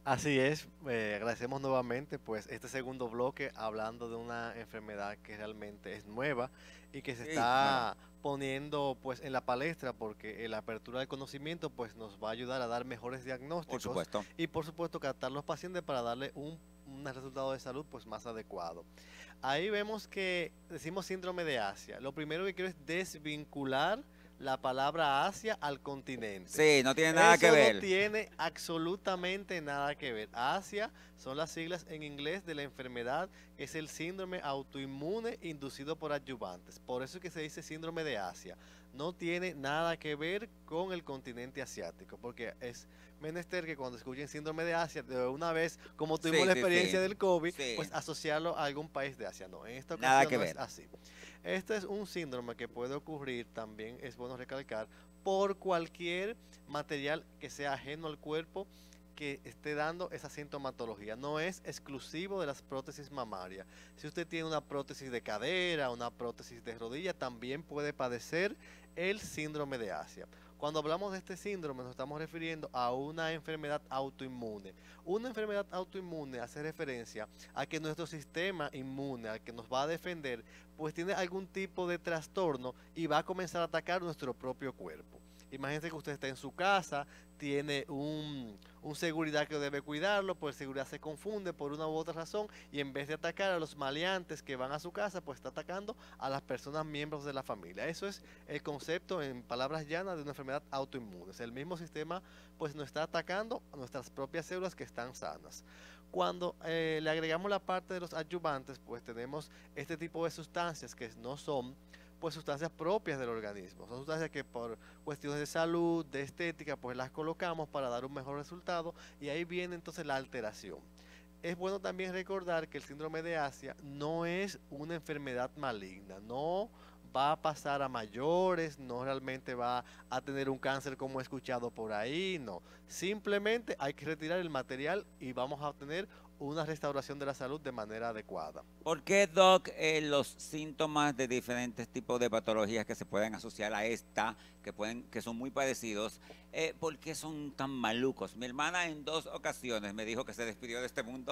Así es, agradecemos nuevamente pues este segundo bloque hablando de una enfermedad que realmente es nueva y que se Sí, está poniendo pues en la palestra porque la apertura del conocimiento pues nos va a ayudar a dar mejores por diagnósticos supuesto. y por supuesto captar los pacientes para darle un resultado de salud pues más adecuado. Ahí vemos que decimos síndrome de Asia. Lo primero que quiero es desvincular la palabra Asia al continente. Sí, no tiene nada que Eso ver. no tiene absolutamente nada que ver. Asia son las siglas en inglés de la enfermedad, que es el síndrome autoinmune inducido por adyuvantes. Por eso es que se dice síndrome de Asia. No tiene nada que ver con el continente asiático, porque es menester que cuando escuchen síndrome de Asia, de una vez, como tuvimos Sí, la sí, experiencia sí. del COVID, Sí. pues asociarlo a algún país de Asia. No, en esta Nada ocasión que no ver. es así. Este es un síndrome que puede ocurrir, también es bueno recalcar, por cualquier material que sea ajeno al cuerpo que esté dando esa sintomatología. No es exclusivo de las prótesis mamarias. Si usted tiene una prótesis de cadera, una prótesis de rodilla, también puede padecer el síndrome de Asia. Cuando hablamos de este síndrome nos estamos refiriendo a una enfermedad autoinmune. Una enfermedad autoinmune hace referencia a que nuestro sistema inmune, al que nos va a defender, pues tiene algún tipo de trastorno y va a comenzar a atacar nuestro propio cuerpo. Imagínense que usted está en su casa, tiene un seguridad que debe cuidarlo, pues el seguridad se confunde por una u otra razón y en vez de atacar a los maleantes que van a su casa, pues está atacando a las personas miembros de la familia. Eso es el concepto en palabras llanas de una enfermedad autoinmune. El mismo sistema pues nos está atacando a nuestras propias células que están sanas. Cuando le agregamos la parte de los adyuvantes, pues tenemos este tipo de sustancias que no son pues sustancias propias del organismo. Son sustancias que por cuestiones de salud, de estética, pues las colocamos para dar un mejor resultado y ahí viene entonces la alteración. Es bueno también recordar que el síndrome de Asia no es una enfermedad maligna, no va a pasar a mayores, no realmente va a tener un cáncer como he escuchado por ahí, no. Simplemente hay que retirar el material y vamos a obtener una restauración de la salud de manera adecuada. ¿Por qué, Doc, los síntomas de diferentes tipos de patologías que se pueden asociar a esta, que son muy parecidos, por qué son tan malucos? Mi hermana en 2 ocasiones me dijo que se despidió de este mundo.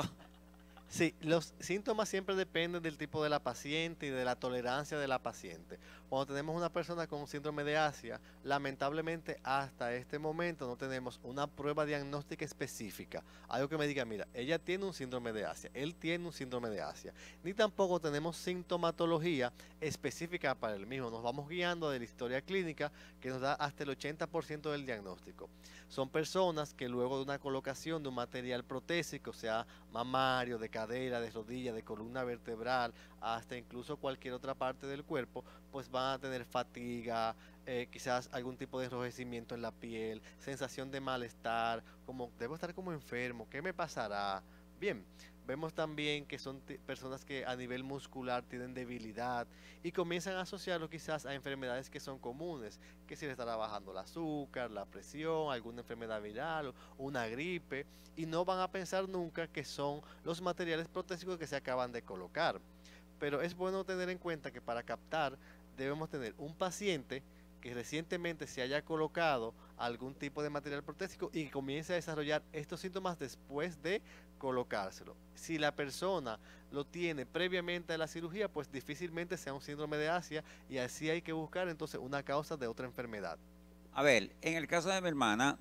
Sí, los síntomas siempre dependen del tipo de la paciente y de la tolerancia de la paciente. Cuando tenemos una persona con un síndrome de Asia, lamentablemente hasta este momento no tenemos una prueba diagnóstica específica. Algo que me diga, mira, ella tiene un síndrome de Asia, él tiene un síndrome de Asia. Ni tampoco tenemos sintomatología específica para el mismo. Nos vamos guiando de la historia clínica que nos da hasta el 80% del diagnóstico. Son personas que luego de una colocación de un material protésico, sea mamario, de cadera, de rodilla, de columna vertebral, hasta incluso cualquier otra parte del cuerpo, pues van a tener fatiga, quizás algún tipo de enrojecimiento en la piel, sensación de malestar, como debo estar como enfermo, ¿qué me pasará? Bien, vemos también que son personas que a nivel muscular tienen debilidad y comienzan a asociarlo quizás a enfermedades que son comunes, que si le estará bajando el azúcar, la presión, alguna enfermedad viral, una gripe, y no van a pensar nunca que son los materiales protésicos que se acaban de colocar. Pero es bueno tener en cuenta que para captar debemos tener un paciente que recientemente se haya colocado algún tipo de material protésico y comience a desarrollar estos síntomas después de colocárselo. Si la persona lo tiene previamente a la cirugía, pues difícilmente sea un síndrome de Asia y así hay que buscar entonces una causa de otra enfermedad. A ver, en el caso de mi hermana,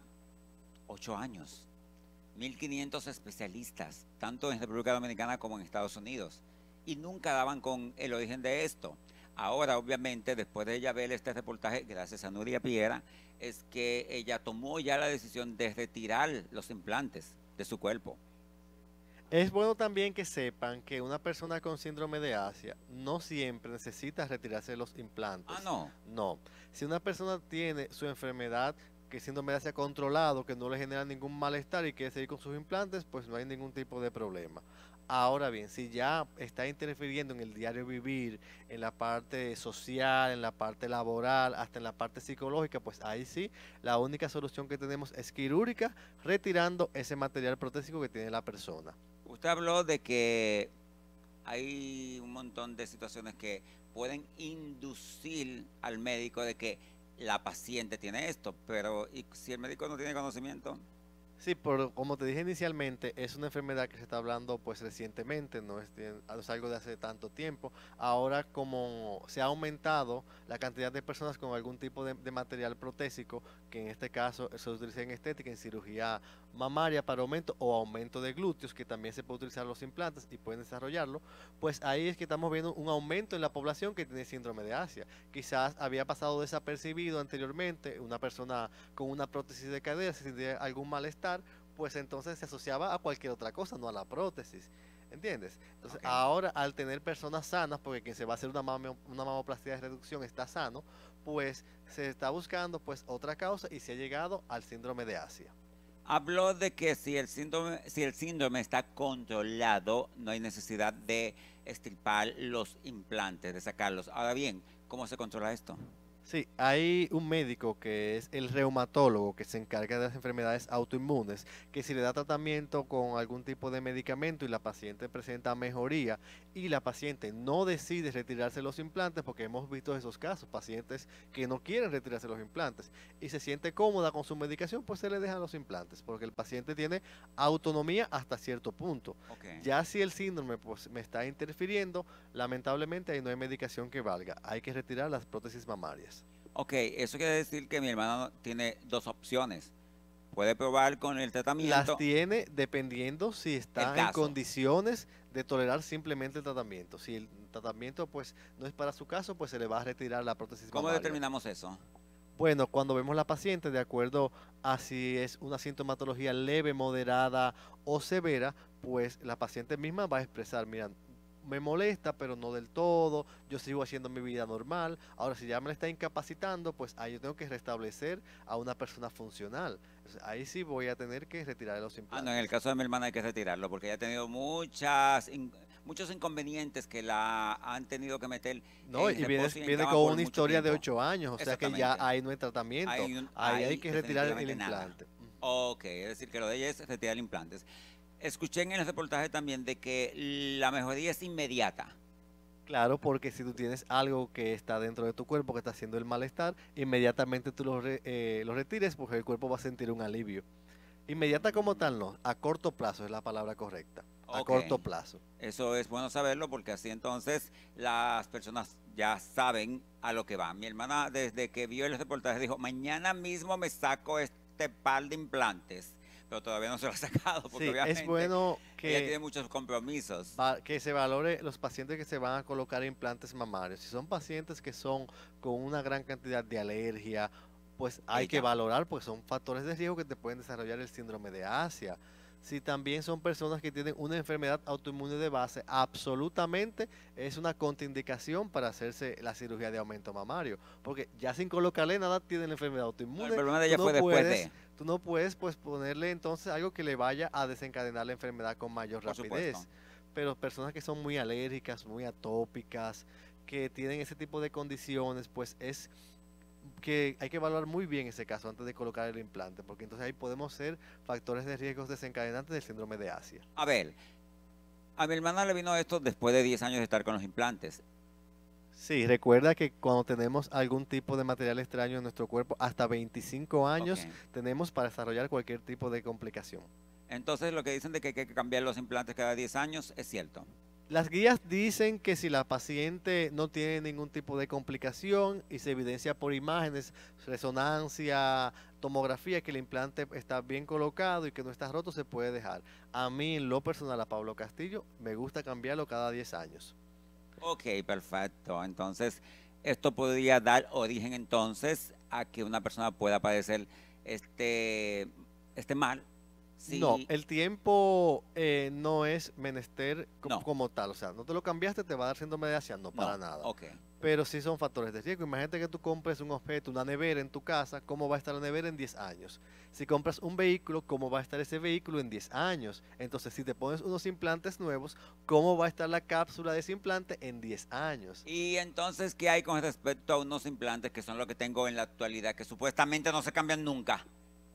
8 años, 1.500 especialistas, tanto en República Dominicana como en Estados Unidos, y nunca daban con el origen de esto. Ahora, obviamente, después de ella ver este reportaje, gracias a Nuria Piera, es que ella tomó ya la decisión de retirar los implantes de su cuerpo. Es bueno también que sepan que una persona con síndrome de Asia no siempre necesita retirarse los implantes. Ah, no. No. Si una persona tiene su enfermedad, que el síndrome de Asia controlado, que no le genera ningún malestar y quiere seguir con sus implantes, pues no hay ningún tipo de problema. Ahora bien, si ya está interfiriendo en el diario vivir, en la parte social, en la parte laboral, hasta en la parte psicológica, pues ahí sí, la única solución que tenemos es quirúrgica, retirando ese material protésico que tiene la persona. Usted habló de que hay un montón de situaciones que pueden inducir al médico de que la paciente tiene esto, pero ¿y si el médico no tiene conocimiento? Sí, como te dije inicialmente, es una enfermedad que se está hablando pues recientemente, no es algo de hace tanto tiempo. Ahora como se ha aumentado la cantidad de personas con algún tipo de material protésico, que en este caso se utiliza en estética, en cirugía mamaria para aumento o aumento de glúteos, que también se puede utilizar los implantes y pueden desarrollarlo, pues ahí es que estamos viendo un aumento en la población que tiene síndrome de Asia. Quizás había pasado desapercibido anteriormente, una persona con una prótesis de cadera, si tenía algún malestar, pues entonces se asociaba a cualquier otra cosa, no a la prótesis. ¿Entiendes? Entonces, ahora al tener personas sanas, porque quien se va a hacer una mamoplastia de reducción está sano, pues se está buscando pues otra causa y se ha llegado al síndrome de Asia. Habló de que si el síndrome está controlado, no hay necesidad de extirpar los implantes, de sacarlos. Ahora bien, ¿cómo se controla esto? Sí, hay un médico que es el reumatólogo que se encarga de las enfermedades autoinmunes, que si le da tratamiento con algún tipo de medicamento y la paciente presenta mejoría y la paciente no decide retirarse los implantes, porque hemos visto esos casos, pacientes que no quieren retirarse los implantes y se siente cómoda con su medicación, pues se le dejan los implantes, porque el paciente tiene autonomía hasta cierto punto. Ya si el síndrome pues me está interfiriendo, lamentablemente ahí no hay medicación que valga, hay que retirar las prótesis mamarias. Ok, eso quiere decir que mi hermano tiene dos opciones. Puede probar con el tratamiento. Las tiene dependiendo si está en condiciones de tolerar simplemente el tratamiento. Si el tratamiento pues no es para su caso, pues se le va a retirar la prótesis mamaria. ¿Cómo determinamos eso? Bueno, cuando vemos la paciente, de acuerdo a si es una sintomatología leve, moderada o severa, pues la paciente misma va a expresar, mira, me molesta, pero no del todo, yo sigo haciendo mi vida normal. Ahora, si ya me la está incapacitando, pues ahí yo tengo que restablecer a una persona funcional. Entonces, ahí sí voy a tener que retirar los implantes. No, en el caso de mi hermana hay que retirarlo, porque ella ha tenido muchos inconvenientes que la han tenido que meter. No, y viene con una historia de 8 años, o sea que ya ahí no hay tratamiento, ahí hay que retirar el implante. Ok, es decir, que lo de ella es retirar implantes. Escuché en el reportaje también de que la mejoría es inmediata. Claro, porque si tú tienes algo que está dentro de tu cuerpo que está haciendo el malestar, inmediatamente tú lo retires porque el cuerpo va a sentir un alivio. Inmediata como tal no, a corto plazo es la palabra correcta. A corto plazo. Eso es bueno saberlo porque así entonces las personas ya saben a lo que van. Mi hermana desde que vio el reportaje dijo, mañana mismo me saco este par de implantes. Pero todavía no se lo ha sacado porque obviamente es bueno que ella tiene muchos compromisos. Que se valore los pacientes que se van a colocar implantes mamarios. Si son pacientes que son con una gran cantidad de alergia, pues hay que valorar, pues son factores de riesgo que te pueden desarrollar el síndrome de Asia. Si también son personas que tienen una enfermedad autoinmune de base, absolutamente es una contraindicación para hacerse la cirugía de aumento mamario. Porque ya sin colocarle nada tiene la enfermedad autoinmune. El problema de ella fue después de... Tú no puedes pues ponerle entonces algo que le vaya a desencadenar la enfermedad con mayor rapidez. Pero personas que son muy alérgicas, muy atópicas, que tienen ese tipo de condiciones, pues es que hay que evaluar muy bien ese caso antes de colocar el implante, porque entonces ahí podemos ser factores de riesgos desencadenantes del síndrome de Asia. A ver, a mi hermana le vino esto después de 10 años de estar con los implantes. Sí, recuerda que cuando tenemos algún tipo de material extraño en nuestro cuerpo, hasta 25 años tenemos para desarrollar cualquier tipo de complicación. Entonces lo que dicen de que hay que cambiar los implantes cada 10 años es cierto. Las guías dicen que si la paciente no tiene ningún tipo de complicación y se evidencia por imágenes, resonancia, tomografía, que el implante está bien colocado y que no está roto, se puede dejar. A mí, en lo personal, a Pablo Castillo, me gusta cambiarlo cada 10 años. Ok, perfecto. Entonces, esto podría dar origen entonces a que una persona pueda padecer este mal. Sí. No, el tiempo no es menester como tal. O sea, no te lo cambiaste, te va a dar síndrome de Asia, no para nada. Pero sí son factores de riesgo. Imagínate que tú compres un objeto, una nevera en tu casa, ¿cómo va a estar la nevera en 10 años? Si compras un vehículo, ¿cómo va a estar ese vehículo en 10 años? Entonces, si te pones unos implantes nuevos, ¿cómo va a estar la cápsula de ese implante en 10 años? Y entonces, ¿qué hay con respecto a unos implantes que son los que tengo en la actualidad, que supuestamente no se cambian nunca?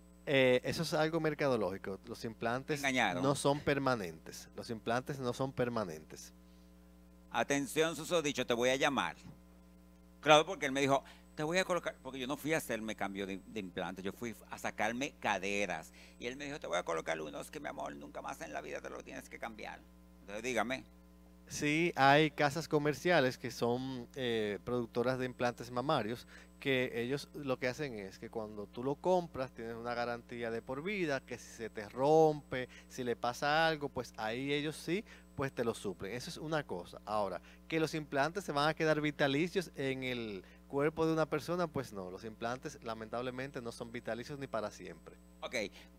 Eso es algo mercadológico. Los implantes no son permanentes. Los implantes no son permanentes. Atención, susodicho, te voy a llamar. Claro, porque él me dijo, te voy a colocar, porque yo no fui a hacerme cambio de implante, yo fui a sacarme caderas. Y él me dijo, te voy a colocar unos que, mi amor, nunca más en la vida te lo tienes que cambiar. Entonces dígame. Sí, hay casas comerciales que son productoras de implantes mamarios que ellos lo que hacen es que cuando tú lo compras tienes una garantía de por vida, que si se te rompe, si le pasa algo, pues ahí ellos sí, pues te lo suplen. Eso es una cosa. Ahora, que los implantes se van a quedar vitalicios en el cuerpo de una persona, pues no, los implantes lamentablemente no son vitalicios ni para siempre. Ok,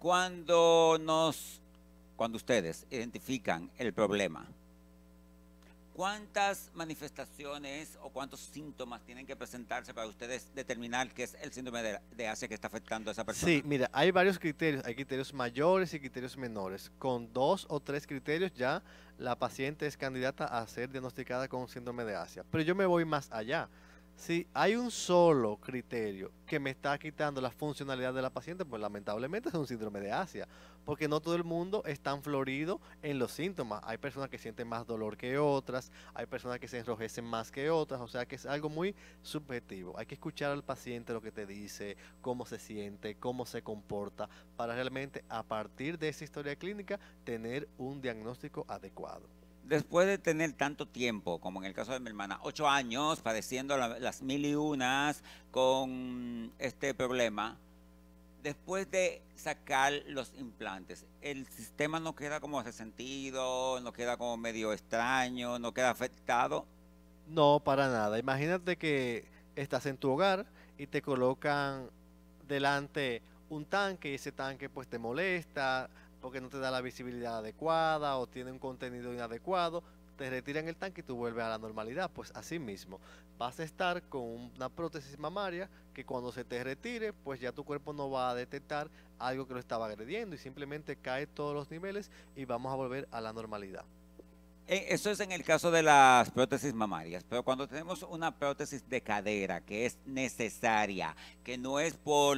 cuando ustedes identifican el problema, ¿cuántas manifestaciones o cuántos síntomas tienen que presentarse para ustedes determinar qué es el síndrome de Asia que está afectando a esa persona? Sí, mira, hay varios criterios, hay criterios mayores y criterios menores. Con 2 o 3 criterios ya la paciente es candidata a ser diagnosticada con síndrome de Asia. Pero yo me voy más allá. Si hay un solo criterio que me está quitando la funcionalidad de la paciente, pues lamentablemente es un síndrome de Asia, porque no todo el mundo es tan florido en los síntomas. Hay personas que sienten más dolor que otras, hay personas que se enrojecen más que otras, o sea que es algo muy subjetivo. Hay que escuchar al paciente lo que te dice, cómo se siente, cómo se comporta, para realmente a partir de esa historia clínica tener un diagnóstico adecuado. Después de tener tanto tiempo, como en el caso de mi hermana, 8 años padeciendo las mil y unas con este problema, después de sacar los implantes, el sistema no queda como resentido, no queda como medio extraño, no queda afectado. No, para nada. Imagínate que estás en tu hogar y te colocan delante un tanque y ese tanque pues te molesta porque no te da la visibilidad adecuada o tiene un contenido inadecuado, te retiran el tanque y tú vuelves a la normalidad. Pues así mismo vas a estar con una prótesis mamaria que cuando se te retire, pues ya tu cuerpo no va a detectar algo que lo estaba agrediendo y simplemente cae todos los niveles y vamos a volver a la normalidad. Eso es en el caso de las prótesis mamarias, pero cuando tenemos una prótesis de cadera que es necesaria, que no es por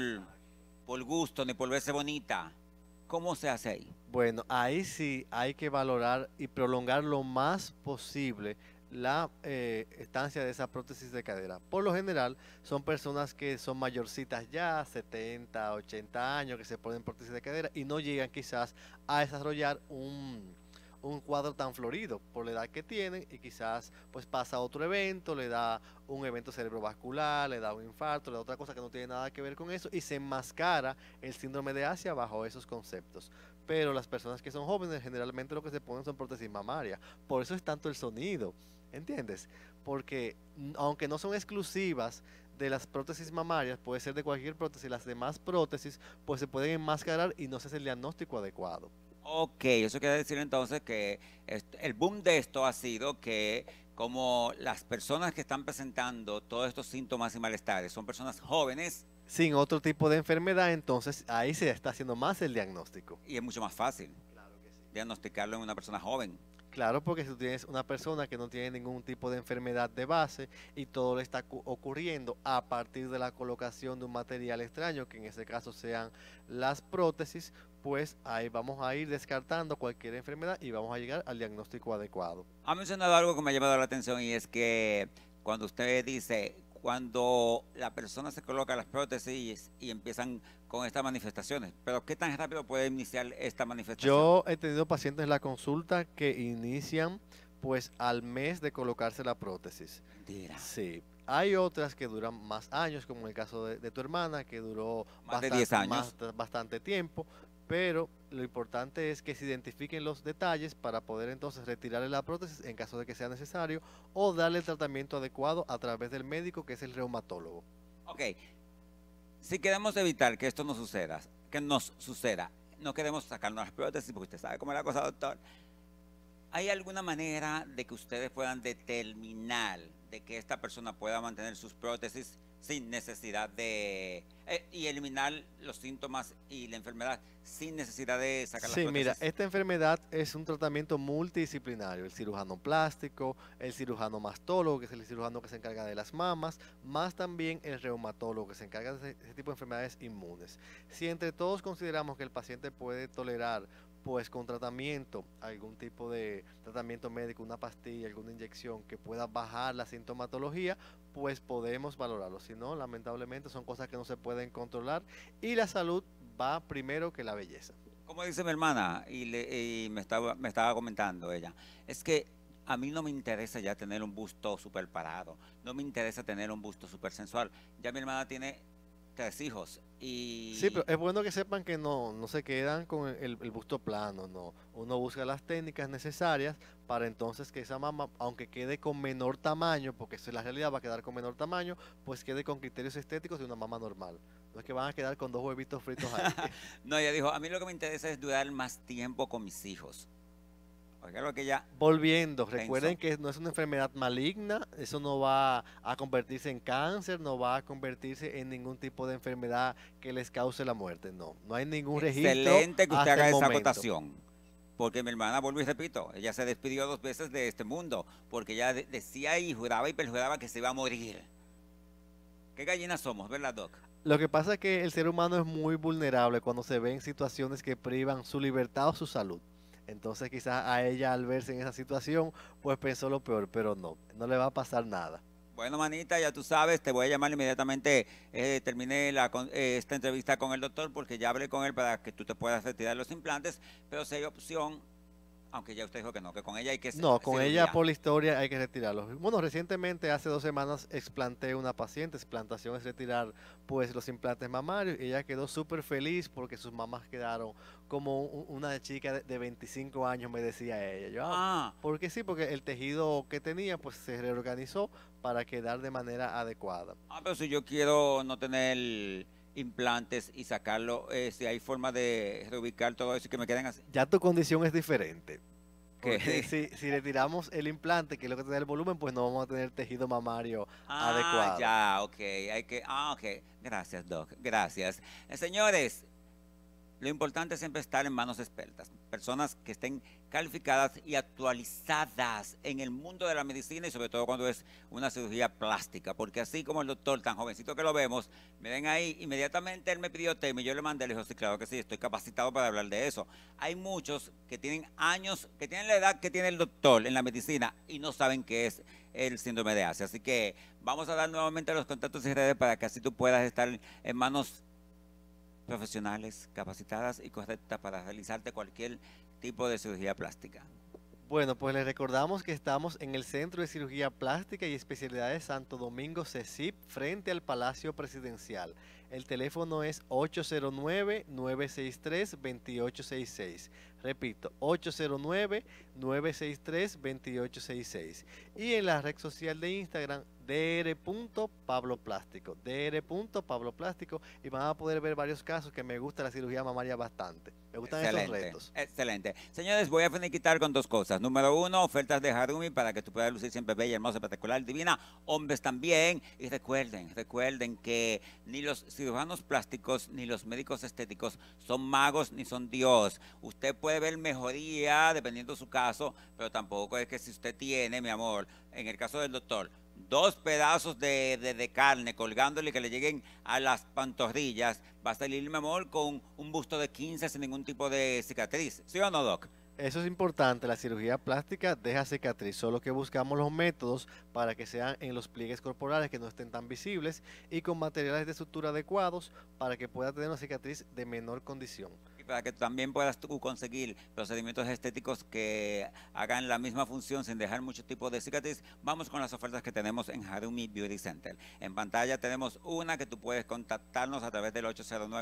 gusto ni por verse bonita, ¿cómo se hace ahí? Bueno, ahí sí hay que valorar y prolongar lo más posible la estancia de esa prótesis de cadera. Por lo general, son personas que son mayorcitas ya, 70, 80 años, que se ponen prótesis de cadera y no llegan quizás a desarrollar un cuadro tan florido por la edad que tienen y quizás pues pasa otro evento, le da un evento cerebrovascular, le da un infarto, le da otra cosa que no tiene nada que ver con eso y se enmascara el síndrome de Asia bajo esos conceptos. Pero las personas que son jóvenes generalmente lo que se ponen son prótesis mamarias. Por eso es tanto el sonido, ¿entiendes? Porque aunque no son exclusivas de las prótesis mamarias, puede ser de cualquier prótesis, las demás prótesis pues se pueden enmascarar y no se hace el diagnóstico adecuado. Ok, eso quiere decir entonces que el boom de esto ha sido que como las personas que están presentando todos estos síntomas y malestares son personas jóvenes. Sin otro tipo de enfermedad, entonces ahí se está haciendo más el diagnóstico. Y es mucho más fácil sí. diagnosticarlo en una persona joven. Claro, porque si tú tienes una persona que no tiene ningún tipo de enfermedad de base y todo le está ocurriendo a partir de la colocación de un material extraño, que en ese caso sean las prótesis, pues ahí vamos a ir descartando cualquier enfermedad y vamos a llegar al diagnóstico adecuado. Ha mencionado algo que me ha llamado la atención y es que cuando usted dice, cuando la persona se coloca las prótesis y empiezan con estas manifestaciones, pero ¿qué tan rápido puede iniciar esta manifestación? Yo he tenido pacientes en la consulta que inician pues al mes de colocarse la prótesis. Mentira. Sí. Hay otras que duran más años, como en el caso de tu hermana, que duró más de 10 años. Bastante tiempo, pero lo importante es que se identifiquen los detalles para poder entonces retirarle la prótesis en caso de que sea necesario o darle el tratamiento adecuado a través del médico, que es el reumatólogo. Ok, si queremos evitar que esto no suceda, no queremos sacarnos las prótesis porque usted sabe cómo es la cosa, doctor. ¿Hay alguna manera de que ustedes puedan determinar de que esta persona pueda mantener sus prótesis sin necesidad de y eliminar los síntomas y la enfermedad sin necesidad de sacar las prótesis? Sí, mira, esta enfermedad es un tratamiento multidisciplinario. El cirujano plástico, el cirujano mastólogo, que es el cirujano que se encarga de las mamas, más también el reumatólogo, que se encarga de ese tipo de enfermedades inmunes. Si entre todos consideramos que el paciente puede tolerar pues con tratamiento, algún tipo de tratamiento médico, una pastilla, alguna inyección que pueda bajar la sintomatología, pues podemos valorarlo. Si no, lamentablemente son cosas que no se pueden controlar y la salud va primero que la belleza. Como dice mi hermana, y me estaba comentando ella, es que a mí no me interesa ya tener un busto súper parado, no me interesa tener un busto súper sensual. Ya mi hermana tiene 3 hijos y... Sí, pero es bueno que sepan que no se quedan con el busto plano, no. Uno busca las técnicas necesarias para entonces que esa mama, aunque quede con menor tamaño, porque eso es la realidad, va a quedar con menor tamaño, pues quede con criterios estéticos de una mama normal. No es que van a quedar con 2 huevitos fritos ahí. No, ella dijo, a mí lo que me interesa es durar más tiempo con mis hijos. Oiga lo que ella... Volviendo, pensó. recuerden que no es una enfermedad maligna, eso no va a convertirse en cáncer, no va a convertirse en ningún tipo de enfermedad que les cause la muerte, no hay ningún registro. Excelente que usted hasta haga el esa momento. acotación, porque mi hermana, vuelvo y repito, ella se despidió 2 veces de este mundo, porque ella decía y juraba y perjuraba que se iba a morir. ¿Qué gallinas somos, verdad, Doc? Lo que pasa es que el ser humano es muy vulnerable cuando se ve en situaciones que privan su libertad o su salud. Entonces quizás a ella al verse en esa situación, pues pensó lo peor, pero no le va a pasar nada. Bueno, manita, ya tú sabes, te voy a llamar inmediatamente, terminé esta entrevista con el doctor, porque ya hablé con él para que tú te puedas retirar los implantes, pero si hay opción, aunque ya usted dijo que no, que con ella hay que No, con cirugía. ella por la historia hay que retirarlos. Bueno, recientemente, hace 2 semanas, explanté una paciente. Explantación es retirar pues los implantes mamarios. Y ella quedó súper feliz porque sus mamás quedaron como una chica de 25 años, me decía ella. Yo, porque sí, porque el tejido que tenía pues se reorganizó para quedar de manera adecuada. Pero si yo quiero no tener implantes y sacarlo, si hay forma de reubicar todo eso y que me queden así. Ya tu condición es diferente. Porque si retiramos el implante, que es lo que te da el volumen, pues no vamos a tener tejido mamario adecuado. Ya, ok. Gracias, Doc. Gracias. Señores, lo importante es siempre estar en manos expertas, personas que estén calificadas y actualizadas en el mundo de la medicina y sobre todo cuando es una cirugía plástica, porque así como el doctor tan jovencito que lo vemos, me ven ahí, inmediatamente él me pidió tema y yo le mandé, le dijo, sí, claro que sí, estoy capacitado para hablar de eso. Hay muchos que tienen años, que tienen la edad que tiene el doctor en la medicina y no saben qué es el síndrome de Asia, así que vamos a dar nuevamente los contactos y redes para que así tú puedas estar en manos profesionales, capacitadas y correctas para realizarte cualquier tipo de cirugía plástica. Bueno, pues les recordamos que estamos en el Centro de Cirugía Plástica y Especialidades Santo Domingo CECIP, frente al Palacio Presidencial. El teléfono es 809-963-2866. Repito, 809-963-2866. Y en la red social de Instagram, dr.pabloplástico, dr.pabloplástico, y van a poder ver varios casos que me gusta la cirugía mamaria bastante. Me gustan esos retos. Excelente. Señores, voy a finiquitar con 2 cosas. Número 1, ofertas de Harumi para que tú puedas lucir siempre bella, hermosa, espectacular, divina. Hombres también. Y recuerden que ni los cirujanos plásticos ni los médicos estéticos son magos ni son Dios. Usted puede ver mejoría dependiendo de su caso, pero tampoco es que si usted tiene, mi amor, en el caso del doctor, 2 pedazos de carne colgándole que le lleguen a las pantorrillas, va a salir, mi amor, con un busto de 15 sin ningún tipo de cicatriz. ¿Sí o no, Doc? Eso es importante, la cirugía plástica deja cicatriz, solo que buscamos los métodos para que sean en los pliegues corporales que no estén tan visibles y con materiales de sutura adecuados para que pueda tener una cicatriz de menor condición. Y para que también puedas tú conseguir procedimientos estéticos que hagan la misma función sin dejar mucho tipo de cicatriz, vamos con las ofertas que tenemos en Harumi Beauty Center. En pantalla tenemos una que tú puedes contactarnos a través del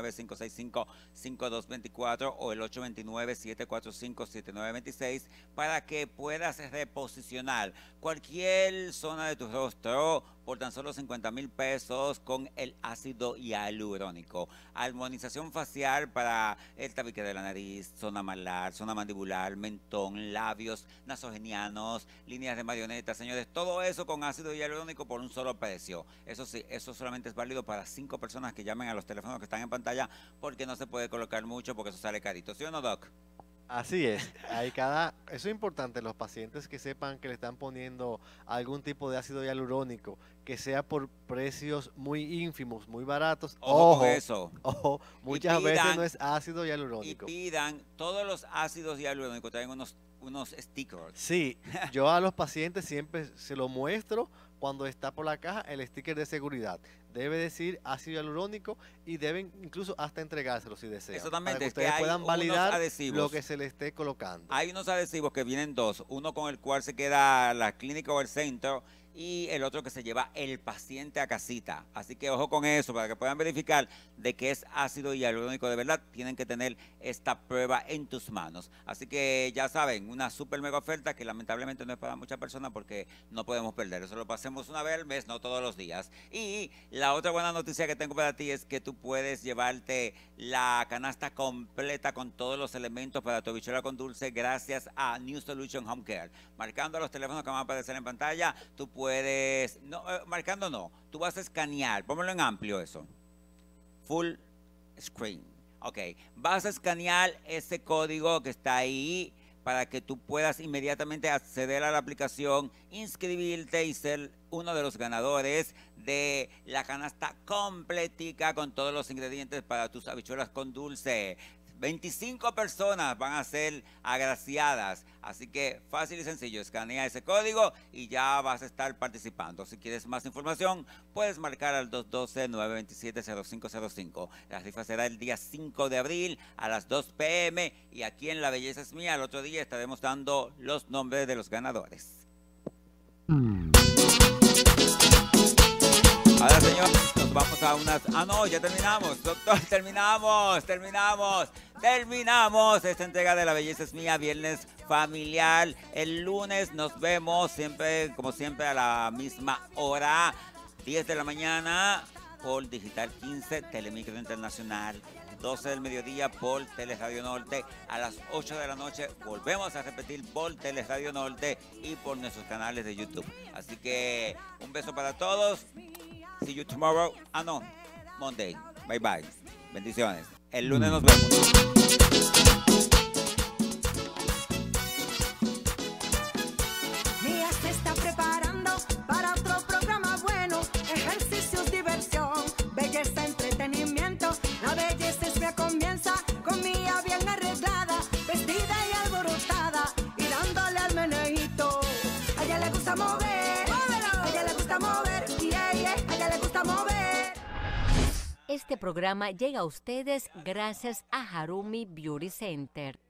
809-565-5224 o el 829-745-7926 para que puedas reposicionar cualquier zona de tu rostro por tan solo 50,000 pesos con el ácido hialurónico. Armonización facial para el tabique de la nariz, zona malar, zona mandibular, mentón, labios nasogenianos, líneas de marioneta, señores, todo eso con ácido hialurónico por un solo precio. Eso sí, eso solamente es válido para 5 personas que llamen a los teléfonos que están en pantalla porque no se puede colocar mucho porque eso sale carito. ¿Sí o no, Doc? Así es, eso es importante, los pacientes que sepan que le están poniendo algún tipo de ácido hialurónico, que sea por precios muy ínfimos, muy baratos. Ojo con eso. Ojo, muchas veces no es ácido hialurónico. Y pidan, todos los ácidos hialurónicos traen unos stickers. Sí, yo a los pacientes siempre se lo muestro cuando está por la caja el sticker de seguridad. Debe decir ácido hialurónico y deben incluso hasta entregárselo si desean. Exactamente, para que es que ustedes hay puedan unos validar adhesivos. lo que se le esté colocando. Hay unos adhesivos que vienen dos, uno con el cual se queda la clínica o el centro y el otro que se lleva el paciente a casita. Así que ojo con eso, para que puedan verificar de que es ácido hialurónico de verdad, tienen que tener esta prueba en tus manos. Así que ya saben, una super mega oferta que lamentablemente no es para muchas personas porque no podemos perder. Eso lo pasemos una vez al mes, no todos los días. Y la otra buena noticia que tengo para ti es que tú puedes llevarte la canasta completa con todos los elementos para tu habichuela con dulce gracias a New Solution Home Care. Marcando los teléfonos que van a aparecer en pantalla, tú puedes, marcando no, tú vas a escanear, póngalo en amplio eso, full screen, ok, vas a escanear ese código que está ahí para que tú puedas inmediatamente acceder a la aplicación, inscribirte y ser uno de los ganadores de la canasta completica con todos los ingredientes para tus habichuelas con dulce. 25 personas van a ser agraciadas, así que fácil y sencillo, escanea ese código y ya vas a estar participando. Si quieres más información, puedes marcar al 212-927-0505. La rifa será el día 5 de abril a las 2 p.m. y aquí en La Belleza es Mía, el otro día estaremos dando los nombres de los ganadores. Ahora, señor, nos vamos a unas... Ah, no, ya terminamos, doctor, terminamos esta entrega de La Belleza es Mía, viernes familiar. El lunes nos vemos siempre, como siempre, a la misma hora, 10 de la mañana, por Digital 15, Telemicro Internacional, 12 del mediodía por Teleradio Norte, a las 8 de la noche volvemos a repetir por Teleradio Norte y por nuestros canales de YouTube. Así que un beso para todos. See you tomorrow. Ah, no. Monday. Bye bye. Bendiciones. El lunes nos vemos. Mía se está preparando para otro programa bueno. Ejercicios, diversión, belleza, entretenimiento. La belleza es Mía comienza con Mía bien arreglada, vestida y alborotada y dándole al meneíto. A ella le gusta mover, a ella le gusta mover, a ella le gusta mover. Este programa llega a ustedes gracias a Harumi Beauty Center.